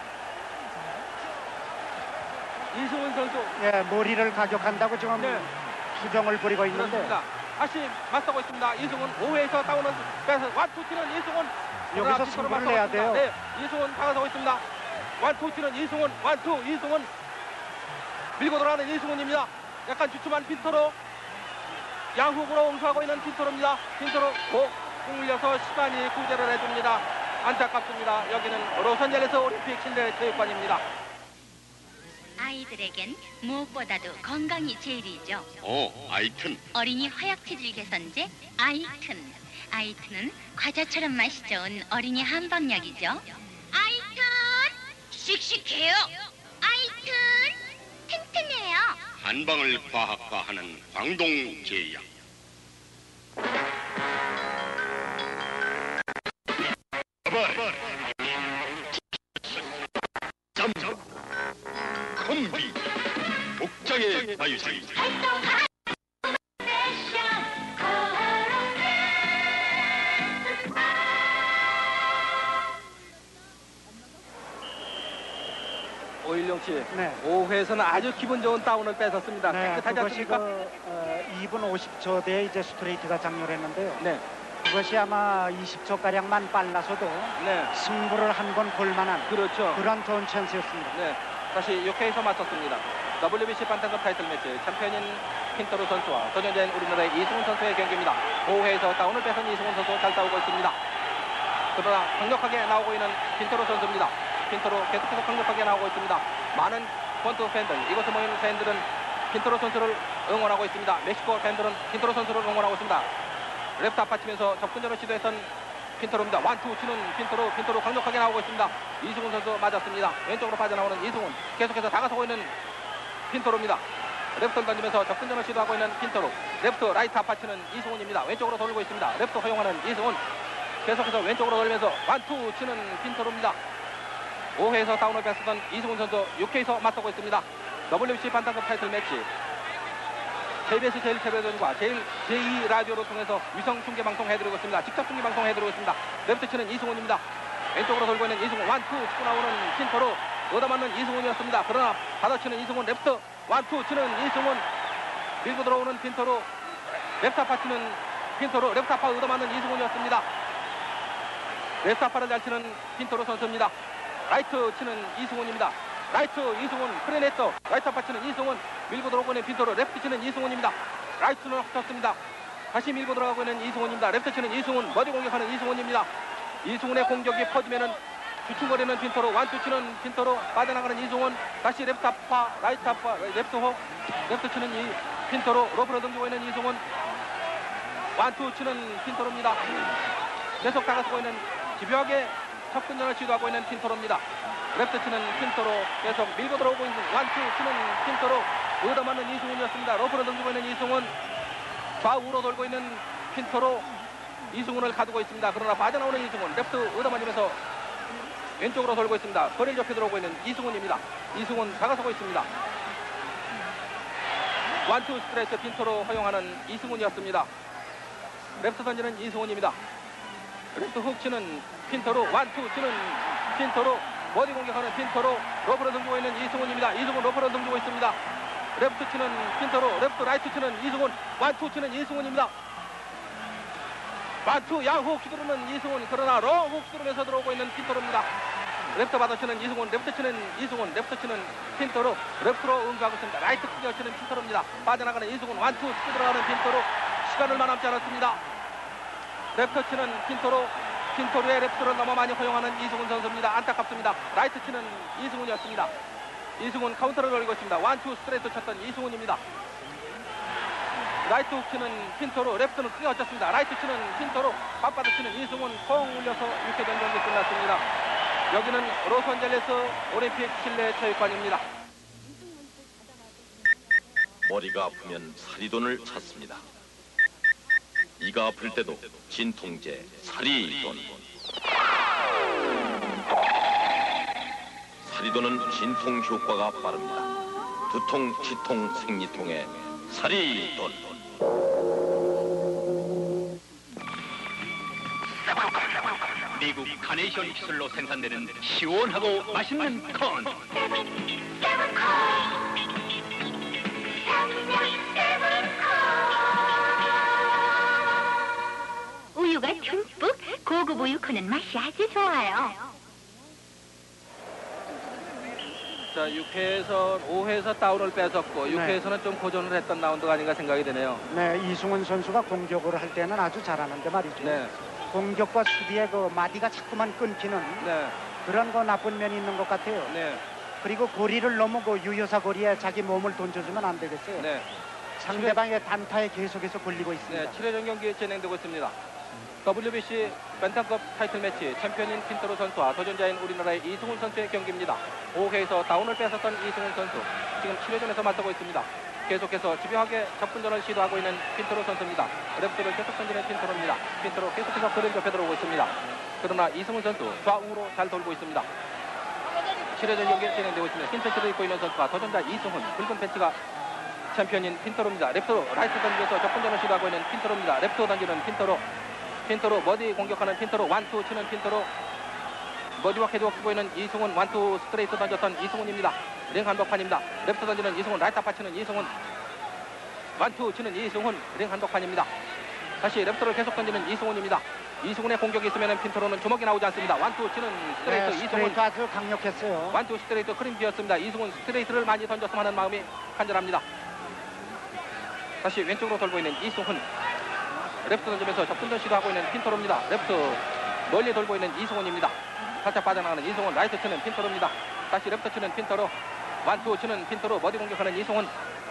네. 이승훈 선수. 예, 머리를 가격한다고 지금 네. 수정을 부리고 있는데 그렇습니다. 다시 맞서고 있습니다. 이승훈 5회에서 다운을 빼서 완투 치는 이승훈. 여기서 승부를 내야 돼요. 네, 이승훈 다가서고 있습니다. 완투 치는 이승훈. 완투 이승훈. 밀고 돌아가는 이승훈입니다. 약간 주춤한 핀터로 양훅으로 응수하고 있는 핀터로입니다. 핀터로 고 끌려서 시간이 구제를 해줍니다. 안타깝습니다. 여기는 로스앤젤레스 올림픽 실내 체육관입니다. 아이들에겐 무엇보다도 건강이 제일이죠. 아이튼. 어린이 허약체질 개선제 아이튼. 아이튼은 과자처럼 맛이 좋은 어린이 한방약이죠. 아이튼 씩씩해요. 아이튼 튼튼해요. 한방을 과학화하는 광동 제약. 짬짬 콤비 복장의 자유주의. 오일용 씨, 네. 5회에서는 아주 기분 좋은 다운을 뺏었습니다. 네, 깨끗하지 그것이 않습니까? 2분 50초대에 이제 스트레이트가 장렬했는데요. 네, 그것이 아마 20초 가량만 빨라서도 네, 승부를 한 번 볼 만한 그렇죠. 그런 좋은 찬스였습니다. 네, 다시 6회에서 맞섰습니다. WBC 반탄급 타이틀 매치 챔피언인 핀터로 선수와 도전자인 우리나라의 이승훈 선수의 경기입니다. 5회에서 다운을 뺏은 이승훈 선수 잘 싸우고 있습니다. 그러나 강력하게 나오고 있는 핀터로 선수입니다. 핀터로 계속해서 강력하게 나오고 있습니다. 많은 권투 팬들, 이곳에 모인 팬들은 핀터로 선수를 응원하고 있습니다. 멕시코 팬들은 핀터로 선수를 응원하고 있습니다. 레프트 앞받치면서 접근전을 시도했던 핀터로입니다. 완투 치는 핀터로 강력하게 나오고 있습니다. 이승훈 선수 맞았습니다. 왼쪽으로 빠져나오는 이승훈, 계속해서 다가서고 있는 핀터로입니다. 레프트를 던지면서 접근전을 시도하고 있는 핀터로, 레프트 라이트 앞받치는 이승훈입니다. 왼쪽으로 돌리고 있습니다. 레프트 허용하는 이승훈, 계속해서 왼쪽으로 돌리면서 완투 치는 핀터로입니다. 5회에서 다운을 뺐었던 이승훈 선수 6회에서 맞서고 있습니다. WBC 반탄급 타이틀 매치 KBS 제1텔레비전과 제2라디오를 통해서 위성 중계 방송 해드리고 있습니다. 직접 중계 방송 해드리고 있습니다. 레프트 치는 이승훈입니다. 왼쪽으로 돌고 있는 이승훈, 완투 치고 나오는 핀터로 얻어맞는 이승훈이었습니다. 그러나 받아치는 이승훈, 레프트 완투 치는 이승훈, 밀고 들어오는 핀터로, 레프트 아파 치는 핀터로, 레프트 아파 얻어맞는 이승훈이었습니다. 레프트 아파를 잘 치는 핀터로 선수입니다. 라이트 치는 이승훈입니다. 라이트 이승훈, 크레네터, 라이트 아파 치는 이승훈, 밀고 들어오고 있는 핀터로, 레프트 치는 이승훈입니다. 라이트는 합쳤습니다. 다시 밀고 들어가고 있는 이승훈입니다. 레프트 치는 이승훈, 머리 공격하는 이승훈입니다. 이승훈의 공격이 퍼지면은 주춤거리는 핀터로, 완투 치는 핀터로 빠져나가는 이승훈, 다시 레프트 아파, 라이트 아파, 레프트 호, 레프트 치는 이 핀터로, 로프로 던지고 있는 이승훈, 완투 치는 핀터로입니다. 계속 다가서고 있는 집요하게 접근전을 시도하고 있는 핀터로입니다. 레프트 치는 핀터로 계속 밀고 들어오고 있는 완투 치는 핀터로 얻어맞는 이승훈이었습니다. 로프로 던지고 있는 이승훈, 좌우로 돌고 있는 핀터로 이승훈을 가두고 있습니다. 그러나 빠져나오는 이승훈, 레프트 얻어맞으면서 왼쪽으로 돌고 있습니다. 거리를 좁혀 들어오고 있는 이승훈입니다. 이승훈 다가서고 있습니다. 완투 스트레이트 핀터로 허용하는 이승훈이었습니다. 레프트 던지는 이승훈입니다. 레프트 훅 치는 핀터로, 완투 치는 핀터로, 버디 공격하는 핀터로, 로프로 던지고 있는 이승훈입니다. 이승훈 로프로 던지고 있습니다. 레프트 치는 핀터로, 레프트 라이트 치는 이승훈, 완투 치는 이승훈입니다. 완투 양훅 휘두르는 이승훈, 그러나 롱훅 휘두르면서 들어오고 있는 핀터로입니다. 레프트 받아치는 이승훈, 레프트 치는 이승훈, 레프트 치는 핀터로, 레프트로 응수하고 있습니다. 라이트 크게 치는 핀터로입니다. 빠져나가는 이승훈, 완투 치고 들어가는 핀터로, 시간을 남지 않았습니다. 레프트 치는 핀터로, 핀터로의 레프트를 너무 많이 허용하는 이승훈 선수입니다. 안타깝습니다. 라이트 치는 이승훈이었습니다. 이승훈 카운터를 돌리고 있습니다. 완투 스트레이트 쳤던 이승훈입니다. 라이트 훅 치는 핀터로, 레프트는 크게 어쳤습니다. 라이트 치는 핀터로, 맞받아 치는 이승훈, 콩 울려서 6회전 경기 끝났습니다. 여기는 로스앤젤레스 올림픽 실내 체육관입니다. 머리가 아프면 사리돈을 찾습니다. 이가 아플 때도 진통제 사리돈. 사리돈은 진통 효과가 빠릅니다. 두통, 치통, 생리통에 사리돈. 미국 카네이션 기술로 생산되는 시원하고 맛있는 콘. 우유가 듬뿍 고급 우유 코는 맛이 아주 좋아요. 자, 6회에서 5회에서 다운을 뺏었고 6회에서는 좀 고전을 했던 라운드가 아닌가 생각이 되네요. 네, 이승훈 선수가 공격을 할 때는 아주 잘하는데 말이죠. 네. 공격과 수비의 그 마디가 자꾸만 끊기는 네. 그런 거 나쁜 면이 있는 것 같아요. 네. 그리고 고리를 너무 그 유효사 고리에 자기 몸을 던져주면 안 되겠어요. 네. 상대방의 단타에 계속해서 걸리고 있습니다. 네, 7회전 경기 진행되고 있습니다. WBC 벤탄급 타이틀 매치 챔피언인 핀토로 선수와 도전자인 우리나라의 이승훈 선수의 경기입니다. 5회에서 다운을 뺏었던 이승훈 선수, 지금 7회전에서 맞서고 있습니다. 계속해서 집요하게 접근전을 시도하고 있는 핀토로 선수입니다. 랩트를 계속 던지는 핀토로입니다. 핀토로 계속해서 그를 옆에 들어오고 있습니다. 그러나 이승훈 선수 좌우로 잘 돌고 있습니다. 7회전 경기 진행되고 있습니다. 흰 팬츠를 입고 있는 선수가 도전자 이승훈, 붉은 팬츠가 챔피언인 핀토로입니다. 랩트 라이트 던지면서 접근전을 시도하고 있는 핀토로입니다. 랩트 던지는 핀토로, 핀토로 머디 공격하는 핀토로, 완투 치는 핀토로, 머디와 헤드워 끼고 있는 이승훈, 완투 스트레이트 던졌던 이승훈입니다. 링 한복판입니다. 랩트 던지는 이승훈, 라이트 아파 치는 이승훈, 완투 치는 이승훈, 링 한복판입니다. 다시 랩트를 계속 던지는 이승훈입니다. 이승훈의 공격이 있으면 핀토로는 주먹이 나오지 않습니다. 완투 치는 스트레이트, 네, 이승훈, 스트레이트 아주 강력했어요. 완투 스트레이트 크림 비었습니다. 이승훈 스트레이트를 많이 던졌으면 하는 마음이 간절합니다. 다시 왼쪽으로 돌고 있는 이승훈, 랩트 던지면서 접근전 시도하고 있는 핀토로입니다. 랩트 멀리 돌고 있는 이승훈입니다. 살짝 빠져나가는 이승훈, 라이트 치는 핀토로입니다. 다시 랩트 치는 핀토로, 완투 치는 핀토로, 머리 공격하는 이승훈,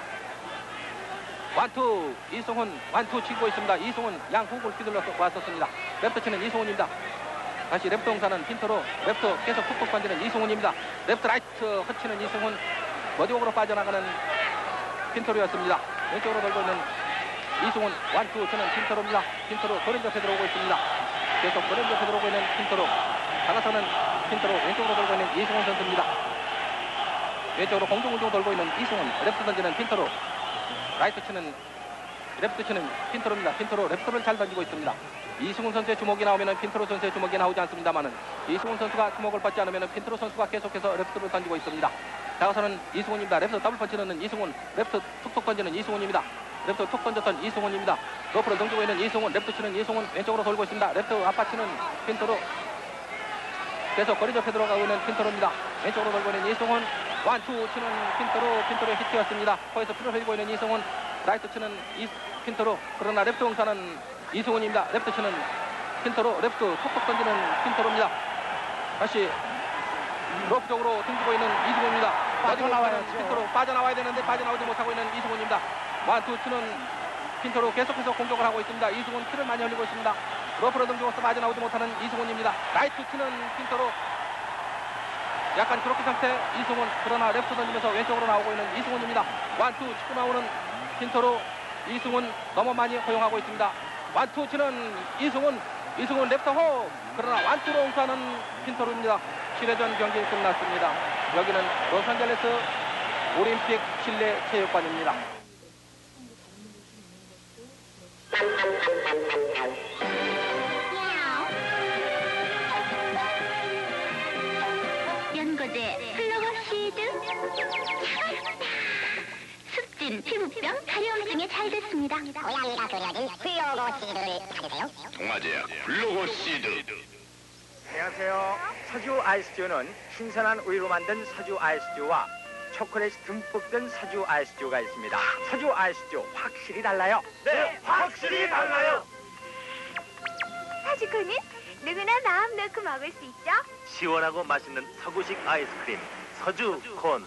완투, 이승훈, 완투 치고 있습니다. 이승훈 양훅을 휘둘러 왔었습니다. 랩트 치는 이승훈입니다. 다시 랩트 공사는 핀토로, 랩트 계속 툭툭 던지는 이승훈입니다. 랩트 라이트 허치는 이승훈, 머디옥으로 빠져나가는 핀토로였습니다. 왼쪽으로 돌고 있는 이승훈, 완투 치는 핀토로입니다. 핀토로 도렌 옆에 들어오고 있습니다. 계속 도렌 옆에 들어오고 있는 핀토로, 다가서는 핀토로, 왼쪽으로 돌고 있는 이승훈 선수입니다. 왼쪽으로 공중공중 돌고 있는 이승훈, 랩트 던지는 핀토로, 라이트 치는, 랩트 치는 핀토로입니다. 핀토로 랩트를 잘 던지고 있습니다. 이승훈 선수의 주먹이 나오면 핀토로 선수의 주먹이 나오지 않습니다만은 이승훈 선수가 주먹을 받지 않으면 핀토로 선수가 계속해서 랩트를 던지고 있습니다. 다가서는 이승훈입니다. 랩트 더블 펀치 넣는 이승훈, 랩트 툭툭 던지는 이승훈입니다. 랩트 툭 던졌던 이승훈입니다. 로프를 던지고 있는 이승훈, 랩트 치는 이승훈, 왼쪽으로 돌고 있습니다. 랩트 아빠 치는 핀토로, 계속 거리 접해 들어가고 있는 핀토로입니다. 왼쪽으로 돌고 있는 이승훈, 완투 치는 핀토로, 핀토로의 히트였습니다. 코에서 피를 흘리고 있는 이승훈, 라이트 치는 핀토로, 그러나 랩트 공사는 이승훈입니다. 랩트 치는 핀토로, 랩트 톡톡 던지는 핀토로입니다. 다시 로프 쪽으로 등지고 있는 이승훈입니다. 빠져나와야 핀토로, 빠져나와야 되는데 빠져나오지 못하고 있는 이승훈입니다. 완투 치는 핀토로 계속해서 공격을 하고 있습니다. 이승훈 피를 많이 흘리고 있습니다. 로프로 등지고서 빠져나오지 못하는 이승훈입니다. 라이트 치는 핀토로, 약간 그렇게 상태 이승훈, 그러나 랩트 던지면서 왼쪽으로 나오고 있는 이승훈입니다. 완투 치고 나오는 핀토로, 이승훈 너무 많이 허용하고 있습니다. 완투 치는 이승훈, 이승훈 랩트 호, 그러나 완투로 응수하는 핀토로입니다. 7회전 경기 끝났습니다. 여기는 로스앤젤레스 올림픽 실내 체육관입니다. 연고제 플로버시드 습진, 피부병, 가려움증에 잘 됐습니다. 고양이가 그려진 플로버시드를 받으세요. 동아제약 블로거시드. 안녕하세요. 사주 아이스듀는 신선한 우유로 만든 사주 아이스듀와 초콜릿이 듬뿍 든 사주 아이스듀가 있습니다. 사주 아이스듀 확실히 달라요. 네, 확실히 달라요. 사주코는 누구나 마음 놓고 먹을 수 있죠. 시원하고 맛있는 서구식 아이스크림 서주콘.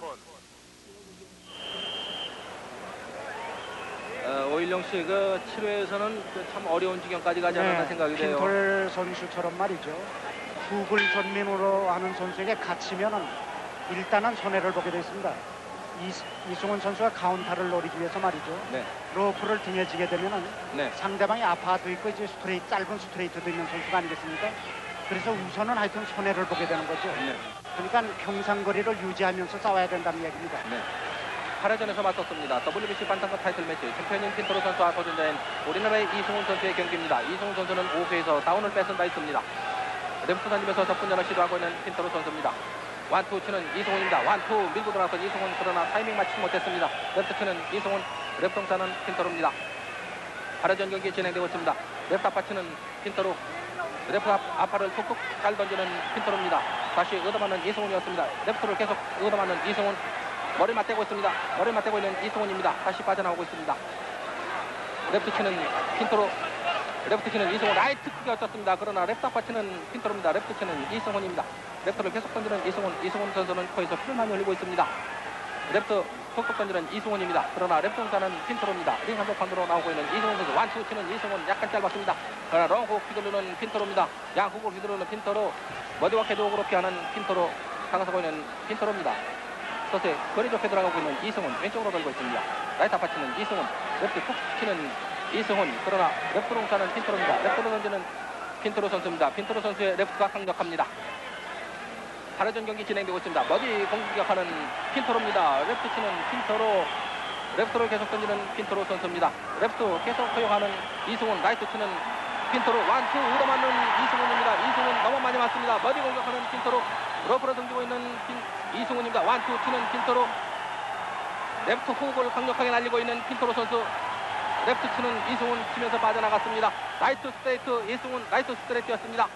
오일영 씨, 그 7회에서는 참 어려운 지경까지 가지 않았나 생각이 돼요. 핀톨 선수처럼 말이죠. 훅을 전면으로 하는 선수에게 갇히면은 일단은 손해를 보게 되어 있습니다. 이승훈 선수가 카운터를 노리기 위해서 말이죠. 네. 로프를 등에 지게 되면은 네. 상대방이 아파도 있고 이제 짧은 스트레이트도 있는 선수가 아니겠습니까? 그래서 우선은 하여튼 손해를 보게 되는 거죠. 네. 그러니까 평상거리를 유지하면서 싸워야 된다는 얘기입니다. 네. 8회전에서 맞섰습니다. WBC 반탄급 타이틀 매치 챔피언인 핀토로 선수와 도전자인 우리나라의 이승훈 선수의 경기입니다. 이승훈 선수는 5회에서 다운을 뺏은 바 있습니다. 레프트 던지면서 접근전을 시도하고 있는 핀토로 선수입니다. 완투 치는 이승훈입니다. 완투 밀고 들어갔던 이승훈, 그러나 타이밍 맞추지 못했습니다. 레프트 치는 이승훈, 레프트 동사는 핀토로입니다. 8회전 경기 진행되고 있습니다. 레프트 아파 치는 핀토로, 레프트 아파를 툭툭 잘 던지는 핀토로입니다. 다시 얻어맞는 이승훈이었습니다. 레프트를 계속 얻어맞는 이승훈, 머리 맞대고 있습니다. 머리 맞대고 있는 이승훈입니다. 다시 빠져나오고 있습니다. 레프트 치는 핀토로, 레프트 치는 이승훈, 라이트 크게 어쳤습니다. 그러나 레프트 아파 치는 핀토로입니다. 레프트 치는 이승훈입니다. 레프트를 계속 던지는 이승훈 선수는 코에서 피를 많이 흘리고 있습니다. 레프트 톡톡 던지는 이승훈입니다. 그러나 레프트 공사는 핀토로입니다. 링 한복판으로 나오고 있는 이승훈 선수, 완투 치는 이승훈, 약간 짧았습니다. 그러나 롱훅 휘두르는 핀토로입니다. 양훅을 휘두르는 핀토로, 머리와 헤드훅으로 피하는 핀토로, 다가서고 있는 핀토로입니다. 서서히 거리 좁혀 들어가고 있는 이승훈, 왼쪽으로 돌고 있습니다. 라이트 아파 치는 이승훈, 레프트 툭 치는 이승훈, 그러나 레프트로 공사는 핀토로입니다. 레프트로 던지는 핀토로 선수입니다. 핀토로 선수의 레프트가 강력합니다. 8회전 경기 진행되고 있습니다. 머리 공격하는 핀토로입니다. 레프트 치는 핀토로, 레프트로 계속 던지는 핀토로 선수입니다. 레프트 계속 허용하는 이승훈, 라이트 치는 핀토로, 완투 얻어맞는 이승훈입니다. 이승훈 너무 많이 맞습니다. 머리 공격하는 핀토로, 러프로 던지고 있는 이승훈입니다. 완투 치는 핀토로, 레프트 훅을 강력하게 날리고 있는 핀토로 선수, 레프트 치는 이승훈 치면서 빠져나갔습니다. 라이트 스트레이트 이승훈, 라이트 스트레이트였습니다.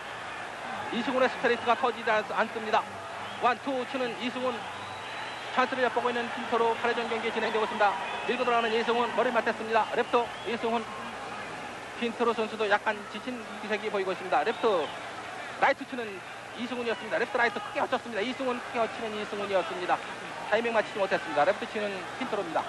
이승훈의 스트레이트가 터지지 않습니다. 완투 치는 이승훈, 찬스를 엿보고 있는 핀토로 8회전 경기 진행되고 있습니다. 밀고 들어가는 이승훈, 머리 맞댔습니다. 레프트 이승훈, 핀토로 선수도 약간 지친 기색이 보이고 있습니다. 레프트, 라이트 치는 이승훈이었습니다. 레프트 라이트 크게 헛쳤습니다. 이승훈 크게 헛치는 이승훈이었습니다. 타이밍 맞추지 못했습니다. 레프트 치는 핀토로입니다.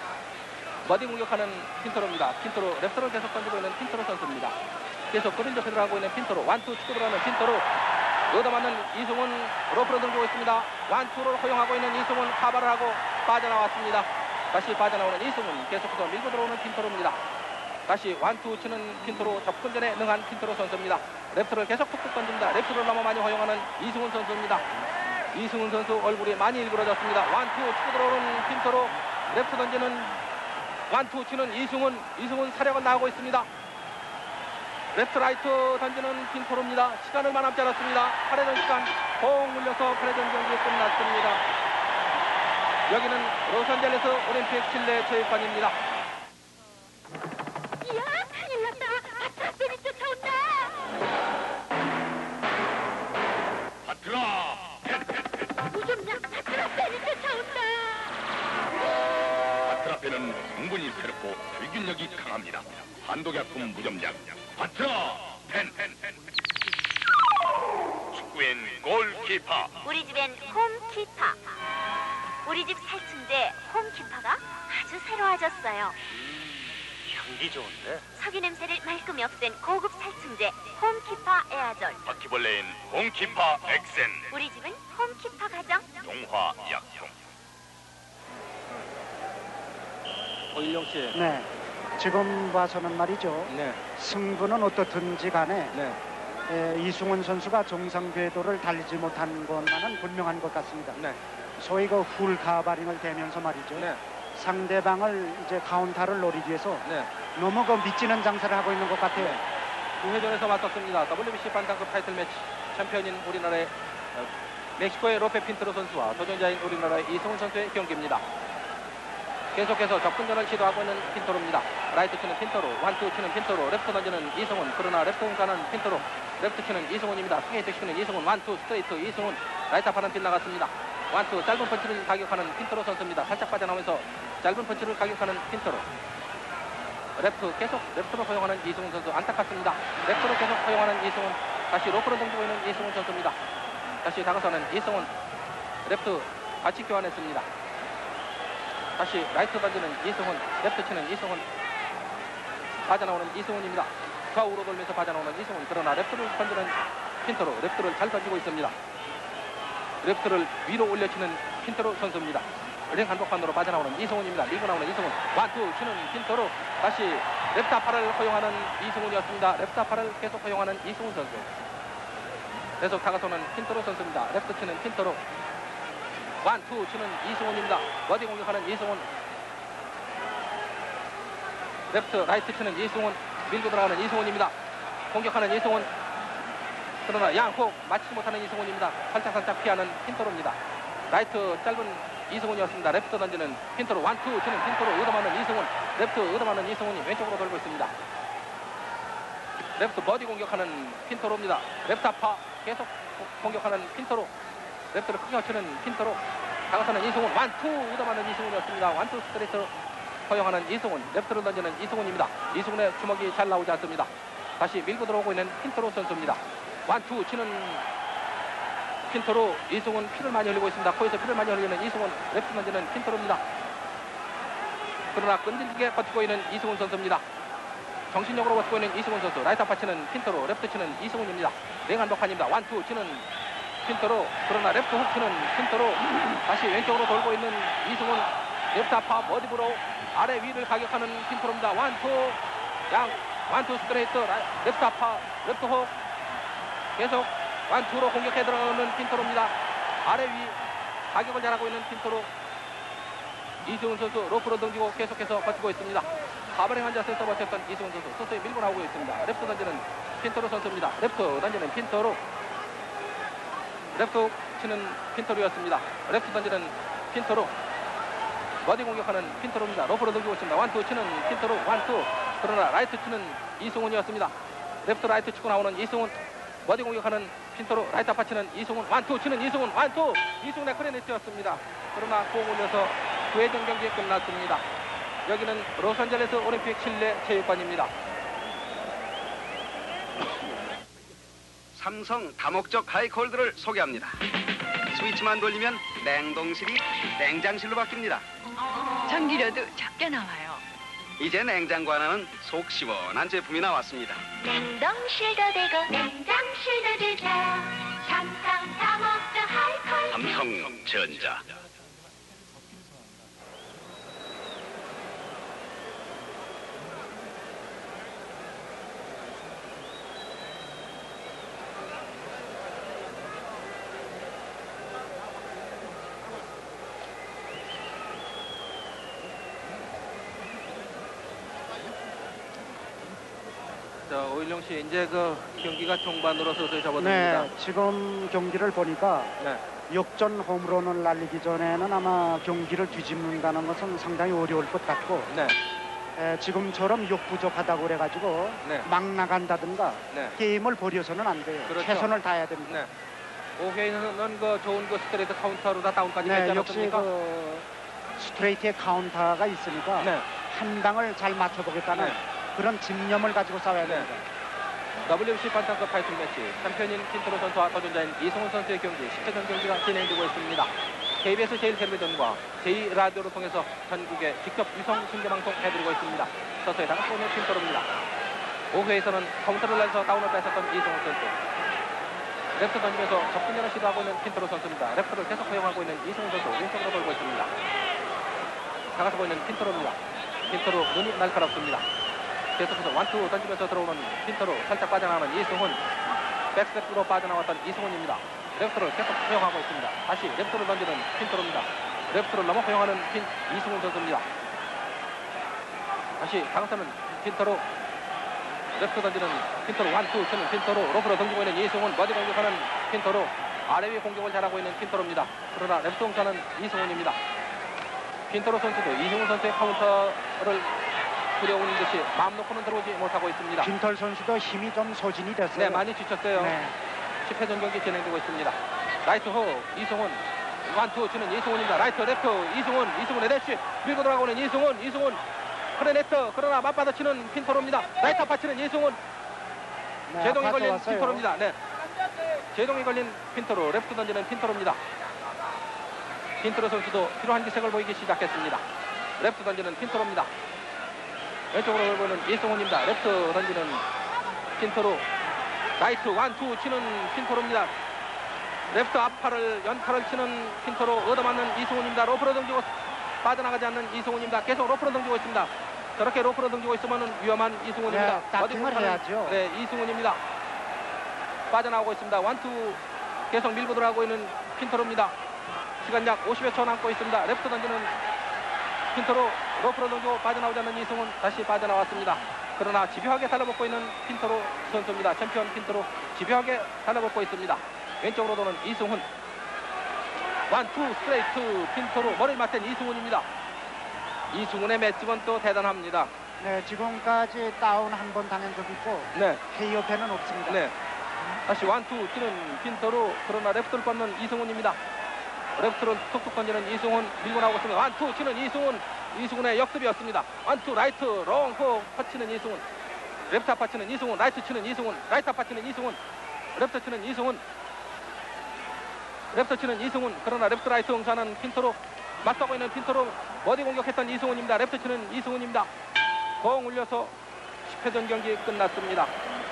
머리 공격하는 핀토로입니다. 핀토로, 레프트를 계속 던지고 있는 핀토로 선수입니다. 계속 그린 좁혀 들어가고 있는 핀토로, 완투 치고 들어가는 핀토로, 얻어맞는 이승훈, 로프로 들고 있습니다. 완투를 허용하고 있는 이승훈, 카바를 하고 빠져나왔습니다. 다시 빠져나오는 이승훈, 계속해서 밀고 들어오는 핀토로입니다. 다시 완투 치는 핀토로, 접근전에 능한 핀토로 선수입니다. 레프트를 계속 툭툭 던집니다. 레프트를 너무 많이 허용하는 이승훈 선수입니다. 이승훈 선수 얼굴이 많이 일그러졌습니다. 완투 치고 들어오는 핀토로, 레프트 던지는 완투 치는 이승훈 사력은 나오고 있습니다. 레프트 라이트 던지는 핀토로입니다. 시간을 얼마 남지 않았습니다. 8회전 시간 공 물려서 8회전 경기 끝났습니다. 여기는 로스앤젤레스 올림픽 실내 체육관입니다. 이야, 큰일 났다. 아트라펜이 쫓아온다. 바트라! 무섭냐? 아트라펜이 쫓아온다. 바트라펜은 성분이 새롭고 살균력이 강합니다. 한독약품 무점약 바트라 펜. 축구엔 골키퍼. 우리 집엔 홈키파. 우리 집 살충제 홈키파가 아주 새로워졌어요. 향기 좋은데? 석유 냄새를 말끔히 없앤 고급 살충제 홈키파 에아졸. 바퀴벌레인 홈키파 엑센. 우리 집은 홈키파 가정. 동화 약품. 오일용 씨. 네. 지금 봐서는 말이죠. 네. 승부는 어떻든지 간에 네. 이승훈 선수가 정상 궤도를 달리지 못한 것만은 분명한 것 같습니다. 네. 소위 그 훌 카바링을 대면서 말이죠. 네. 상대방을 이제 카운터를 노리기 위해서 네. 너무 그 미치는 장사를 하고 있는 것 같아요. 2회전에서 맞섰습니다. WBC 반탄급 타이틀 매치 챔피언인 우리나라의 멕시코의 로페 핀토로 선수와 도전자인 우리나라의 이승훈 선수의 경기입니다. 계속해서 접근전을 시도하고 있는 핀토로입니다. 라이트 치는 핀토로, 완투 치는 핀토로, 레프트 던지는 이승훈, 그러나 레프트 공사는 핀토로, 레프트 치는 이승훈입니다. 스트레이트 시키는 이승훈, 완투 스트레이트 이승훈, 라이트 아파는 빗나갔습니다. 완투 짧은 펀치를 가격하는 핀토로 선수입니다. 살짝 빠져나오면서 짧은 펀치를 가격하는 핀토로. 레프트 계속 레프트로 허용하는 이승훈 선수, 안타깝습니다. 레프트로 계속 허용하는 이승훈, 다시 로프로 던지고 있는 이승훈 선수입니다. 다시 다가서는 이승훈, 레프트 같이 교환했습니다. 다시 라이트 던지는 이승훈, 레프트 치는 이승훈, 빠져나오는 이승훈입니다. 좌우로 돌면서 빠져나오는 이승훈, 그러나 레프트를 던지는 핀토로, 레프트를 잘 던지고 있습니다. 레프트를 위로 올려치는 핀토로 선수입니다. 링 한복판으로 빠져나오는 이승훈입니다. 밀고 나오는 이승훈. 완투 치는 핀터로 다시 레프트 아파를 허용하는 이승훈이었습니다. 레프트 아파를 계속 허용하는 이승훈 선수. 계속 다가서는 핀터로 선수입니다. 레프트 치는 핀터로. 완투 치는 이승훈입니다. 버디 공격하는 이승훈. 레프트 라이트 치는 이승훈. 밀고 들어가는 이승훈입니다. 공격하는 이승훈. 그러나 양호 맞히지 못하는 이승훈입니다. 살짝 피하는 핀터로입니다. 라이트 짧은 이승훈이었습니다. 레프트 던지는 핀터로. 완투 치는 핀터로 얻어맞는 이승훈. 레프트 얻어맞는 이승훈이 왼쪽으로 돌고 있습니다. 레프트 버디 공격하는 핀터로입니다. 레프트 아파 계속 공격하는 핀터로. 레프트를 크게 치는 핀터로. 다가서는 이승훈. 완투 얻어맞는 이승훈이었습니다. 완투 스트레이트 허용하는 이승훈. 레프트를 던지는 이승훈입니다. 이승훈의 주먹이 잘 나오지 않습니다. 다시 밀고 들어오고 있는 핀터로 선수입니다. 완투 치는 핀터로. 이승훈 피를 많이 흘리고 있습니다. 코에서 피를 많이 흘리는 이승훈. 레프트 던지는 핀터로입니다. 그러나 끈질기게 버티고 있는 이승훈 선수입니다. 정신력으로 버티고 있는 이승훈 선수. 라이트 아파 치는 핀터로. 레프트 치는 이승훈입니다. 냉한복판입니다. 완투 치는 핀터로. 그러나 레프트 훅 치는 핀터로. 다시 왼쪽으로 돌고 있는 이승훈. 레프트 아파 머디브로 아래 위를 가격하는 핀터로입니다. 완투 스트레이트. 레프트 아파 레프트 훅 계속 완투로 공격해 들어오는 핀터로입니다. 아래 위 가격을 잘하고 있는 핀터로. 이승훈 선수 로프로 던지고 계속해서 버티고 있습니다. 하버링 앉아서 버텼던 이승훈 선수 서서히 밀고 나오고 있습니다. 레프트 던지는 핀터로 선수입니다. 레프트 던지는 핀터로. 레프트 치는 핀터로였습니다. 레프트 던지는 핀터로. 버디 공격하는 핀터로입니다. 로프로 던지고 있습니다. 완투 치는 핀터로. 완투. 그러나 라이트 치는 이승훈이었습니다. 레프트 라이트 치고 나오는 이승훈. 버디 공격하는 핀터로. 라이트 아파 치는 이승훈. 완투 치는 이승훈. 완투. 이승훈의 크레네트였습니다. 그러나 공 올려서 9회전 경기 끝났습니다. 여기는 로스앤젤레스 올림픽 실내 체육관입니다. 삼성 다목적 하이콜드를 소개합니다. 스위치만 돌리면 냉동실이 냉장실로 바뀝니다. 전기료도 적게 나와요. 이제 냉장고 하나는 속 시원한 제품이 나왔습니다. 냉동실도 되고 냉장실도 되죠. 삼성 다목적 하이콜. 삼성전자. 오일룡 씨, 이제 그 경기가 종반으로 서서히 접어듭니다. 네, 지금 경기를 보니까 네. 역전 홈런을 날리기 전에는 아마 경기를 뒤집는다는 것은 상당히 어려울 것 같고 네. 지금처럼 역부족하다고 그래가지고 네. 막 나간다든가 네. 게임을 버려서는 안 돼요. 그렇죠. 최선을 다해야 됩니다. 네. 5회에는 그 좋은 그 스트레이트 카운터로 다 다운까지 네, 했지 역시 않았습니까? 그 스트레이트의 카운터가 있으니까 네. 한 방을 잘 맞춰보겠다는 네. 그런 집념을 가지고 싸워야 됩니다. WBC 반탄급 타이틀 매치 챔피언인 핀토로 선수와 도전자인 이승훈 선수의 경기 10회전 경기가 진행되고 있습니다. KBS 제1텔레비전과 제2라디오를 통해서 전국에 직접 위성 중계방송 해드리고 있습니다. 서서히 다가서고 있는 핀토로입니다. 5회에서는 카운터를 날려서 다운을 뺏었던 이승훈 선수. 레프트 던지면서 접근전을 시도하고 있는 핀토로 선수입니다. 레프트를 계속 허용하고 있는 이승훈 선수 왼쪽으로 돌고 있습니다. 다가서고 있는 핀토로입니다. 핀토로 눈이 날카롭습니다. 계속해서 완투 던지면서 들어오는 핀터로 살짝 빠져나가는 이승훈. 백스텝으로 빠져나왔던 이승훈입니다. 레프트를 계속 허용하고 있습니다. 다시 레프트를 던지는 핀터로입니다. 레프트를 넘어 허용하는 이승훈 선수입니다. 다시 다가서는 핀터로. 레프트 던지는 핀터로. 완투 치는 핀터로. 로프로 던지고 있는 이승훈. 머리 공격하는 핀터로. 아래 위 공격을 잘하고 있는 핀터로입니다. 그러나 레프트 공차는 이승훈입니다. 핀터로 선수도 이승훈 선수의 카운터를 두려운 듯이 마음 놓고는 들어오지 못하고 있습니다. 핀털 선수도 힘이 좀 소진이 됐어요. 네, 많이 지쳤어요. 네. 10회전 경기 진행되고 있습니다. 라이트 호 이승훈. 완투 치는 이승훈입니다. 라이트 레프트 이승훈의 대쉬 밀고 들어가고는 이승훈 크레네트. 그러나 맞받아 치는 핀토로입니다. 라이트 아파 치는 이승훈. 네, 제동이 걸린 왔어요. 핀토로입니다. 네. 제동이 걸린 핀토로. 레프트 던지는 핀토로입니다. 핀토로 선수도 필요한 기색을 보이기 시작했습니다. 레프트 던지는 핀토로입니다. 왼쪽으로 돌고는 이승훈입니다. 레프트 던지는 핀토로. 라이트 완투 치는 핀토로입니다. 레프트 앞팔을 연타를 치는 핀토로 얻어맞는 이승훈입니다. 로프로 던지고 빠져나가지 않는 이승훈입니다. 계속 로프로 던지고 있습니다. 저렇게 로프로 던지고 있으면 위험한 이승훈입니다. 네, 따팅을 해야죠. 네, 이승훈입니다. 빠져나오고 있습니다. 완투 계속 밀고 들어가고 있는 핀토로입니다. 시간 약 50여 초 남고 있습니다. 레프트 던지는 핀토로 로프로 던지고 빠져나오지 않는 이승훈 다시 빠져나왔습니다. 그러나 집요하게 달라붙고 있는 핀토로 선수입니다. 챔피언 핀토로 집요하게 달라붙고 있습니다. 왼쪽으로 도는 이승훈. 완투 스트레이트 핀토로 머리를 맞댄 이승훈입니다. 이승훈의 맷집은 또 대단합니다. 네, 지금까지 다운 한 번 당한 적이 있고 네. KO 패는 없습니다. 네. 다시 완투 뛰는 핀토로 그러나 레프트를 뻗는 이승훈입니다. 레프트를 툭툭 던지는 이승훈 밀고 나오고 있습니다. 완투 치는 이승훈. 이승훈의 역습이었습니다. 완투 라이트 롱포 퍼치는 이승훈. 레프트 아파 치는 이승훈. 라이트 치는 이승훈. 라이트 아파 치는 이승훈. 레프트 치는 이승훈. 레프트 치는 이승훈. 그러나 레프트 라이트 응수하는 핀토로 맞서고 있는 핀토로 머리 공격했던 이승훈입니다. 레프트 치는 이승훈입니다. 공 울려서 10회전 경기 끝났습니다.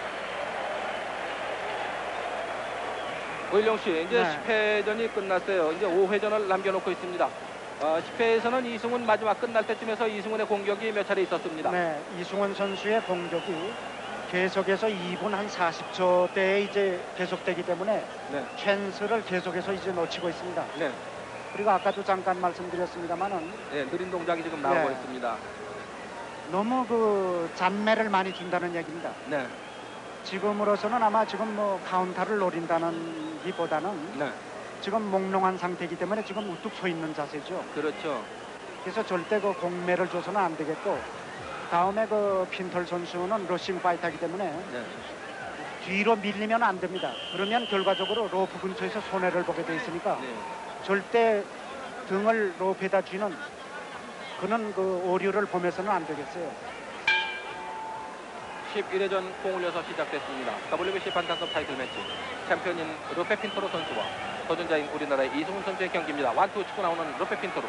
오일룡 씨, 이제 네. 10회전이 끝났어요. 이제 5회전을 남겨놓고 있습니다. 10회에서는 이승훈 마지막 끝날 때쯤에서 이승훈의 공격이 몇 차례 있었습니다. 네, 이승훈 선수의 공격이 계속해서 2분 한 40초대에 이제 계속되기 때문에 네. 찬스를 계속해서 이제 놓치고 있습니다. 네. 그리고 아까도 잠깐 말씀드렸습니다만은 네, 느린 동작이 지금 나오고 네. 있습니다. 너무 그 잔매를 많이 준다는 얘기입니다. 네. 지금으로서는 아마 지금 뭐 카운터를 노린다는 기보다는 네. 지금 몽롱한 상태이기 때문에 지금 우뚝 서 있는 자세죠. 그렇죠. 그래서 절대 그 공매를 줘서는 안 되겠고 다음에 그 핀털 선수는 러싱 파이터이기 때문에 네. 뒤로 밀리면 안 됩니다. 그러면 결과적으로 로프 근처에서 손해를 보게 돼 있으니까 네. 절대 등을 로프에다 쥐는 그런 그 오류를 보면서는 안 되겠어요. 11회전 공 울려서 시작됐습니다. WBC 반탄급 타이틀 매치 챔피언인 루페 핀토로 선수와 도전자인 우리나라의 이승훈 선수의 경기입니다. 완투 치고 나오는 루페 핀토로.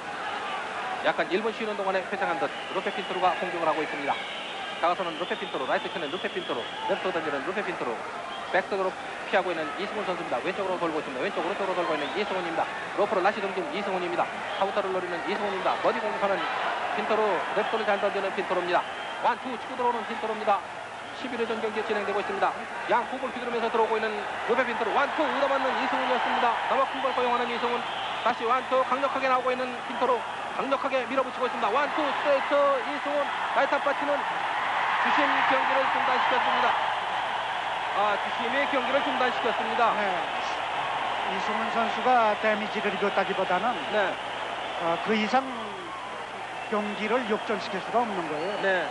약간 1분 쉬는 동안에 회장한 듯 루페 핀토로가 공격을 하고 있습니다. 다가서는 루페 핀토로, 라이트 켜는 루페 핀토로, 레프트 던지는 루페 핀토로, 백스으로 피하고 있는 이승훈 선수입니다. 왼쪽으로 돌고 있습니다. 왼쪽 오른쪽으로 돌고 있는 이승훈입니다. 로프를 다시 던진 이승훈입니다. 카운터를 노리는 이승훈입니다. 머리 공격하는 핀토로, 레프트를 잘 던지는 핀토로입니다. 완투 치고 들어오는 핀토로입니다. 11회전 경기 진행되고 있습니다. 양 폭을 휘두르면서 들어오고 있는 루페 핀토로. 완투 얻어맞는 이승훈이었습니다. 너무 큰 걸 허용하는 이승훈. 다시 완투 강력하게 나오고 있는 핀토로. 강력하게 밀어붙이고 있습니다. 완투 스트레이트 이승훈. 라이트 앞바치는 주심 경기를 중단시켰습니다. 주심이 경기를 중단시켰습니다. 네. 이승훈 선수가 데미지를 입었다기보다는 네. 그 이상 경기를 역전시킬 수가 없는 거예요. 네.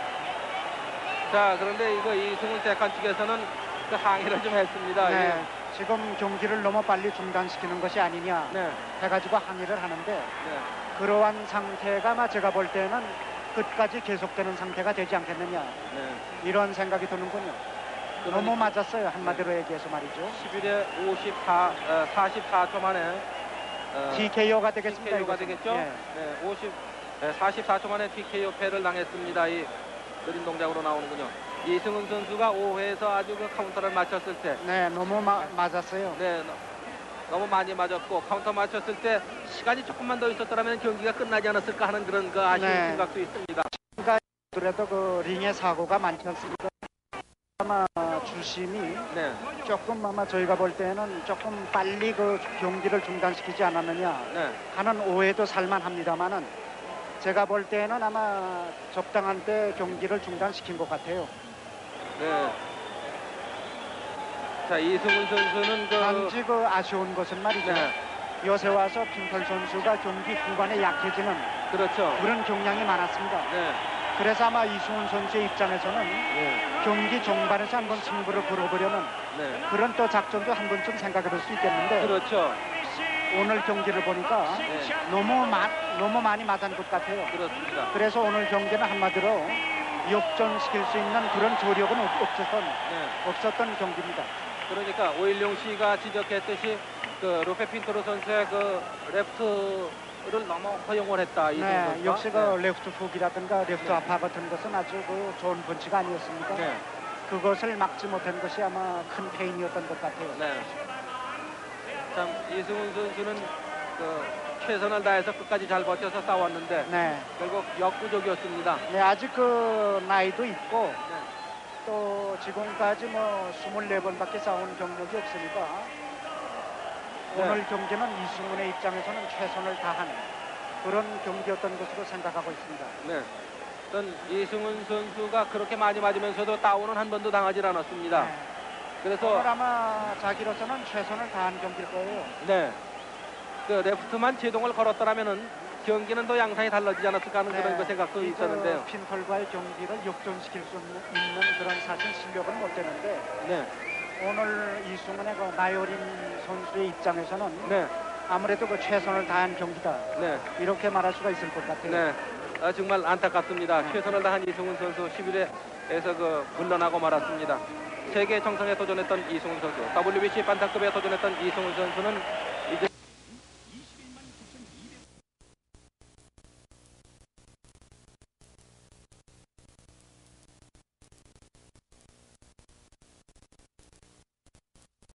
자, 그런데 이거 이승훈 세칸 측에서는 그 항의를 좀 했습니다. 네. 지금 경기를 너무 빨리 중단시키는 것이 아니냐 네. 해가지고 항의를 하는데 네. 그러한 상태가 아마 제가 볼 때는 끝까지 계속되는 상태가 되지 않겠느냐 네. 이런 생각이 드는군요. 너무 맞았어요. 한마디로 얘기해서 말이죠. 11회 44초 만에 TKO가 되겠습니다. TKO가 이것은. 되겠죠? 예. 네, 44초 만에 TKO 패를 당했습니다. 이 느린 동작으로 나오는군요. 이승훈 선수가 5회에서 아주 그 카운터를 맞췄을 때 네, 너무 맞았어요. 네, 너무 많이 맞았고 카운터 맞췄을 때 시간이 조금만 더 있었더라면 경기가 끝나지 않았을까 하는 그런 그 아쉬운 네. 생각도 있습니다. 그래도 그 링에 사고가 많지 않습니까? 아마 주심이 네. 조금 아마 저희가 볼 때는 조금 빨리 그 경기를 중단시키지 않았느냐 네. 하는 오해도 살만합니다만은 제가 볼 때는 아마 적당한 때 경기를 중단시킨 것 같아요. 네. 자, 이승훈 선수는 단지 그 아쉬운 것은 말이죠. 네. 요새 와서 핀털 선수가 경기 후반에 약해지는 그렇죠. 그런 경향이 많았습니다. 네. 그래서 아마 이승훈 선수의 입장에서는 네. 경기 종반에서 한번 승부를 걸어보려는 네. 그런 또 작전도 한 번쯤 생각해 볼 수 있겠는데 그렇죠. 오늘 경기를 보니까 네. 너무 많이 맞은 것 같아요. 그렇습니다. 그래서 오늘 경기는 한마디로 역전시킬 수 있는 그런 조력은 네. 없었던 경기입니다. 그러니까 오일룡 씨가 지적했듯이 그 루페 핀토로 선수의 그 레프트를 너무 허용을 했다. 이 네, 선수가. 역시 그 네. 레프트 훅이라든가 레프트 네. 아파 같은 것은 아주 그 좋은 펀치가 아니었습니까? 네. 그것을 막지 못한 것이 아마 큰 페인이었던 것 같아요. 네. 참 이승훈 선수는 그 최선을 다해서 끝까지 잘 버텨서 싸웠는데 네. 결국 역부족이었습니다. 네, 아직 그 나이도 있고 또 지금까지 뭐 24번밖에 싸운 경력이 없으니까 오늘 경기는 이승훈의 입장에서는 최선을 다한 그런 경기였던 것으로 생각하고 있습니다. 네. 어떤 이승훈 선수가 그렇게 많이 맞으면서도 다운은 한 번도 당하지 않았습니다. 네. 그래서 오늘 아마 자기로서는 최선을 다한 경기일 거예요. 네. 그 레프트만 제동을 걸었더라면은 경기는 더 양상이 달라지지 않았을까 하는 그런 그 생각도 있었는데요. 핀털과의 경기를 역전시킬 수 있는 그런 사실 실력은 못 되는데 네. 오늘 이승훈의 그 나이 어린 선수의 입장에서는 네. 아무래도 그 최선을 다한 경기다. 네. 이렇게 말할 수가 있을 것 같아요. 네. 정말 안타깝습니다. 최선을 다한 이승훈 선수 11회에서 그 물러나고 말았습니다. 세계 정상에 도전했던 이승훈 선수, WBC 반타급에 도전했던 이승훈 선수는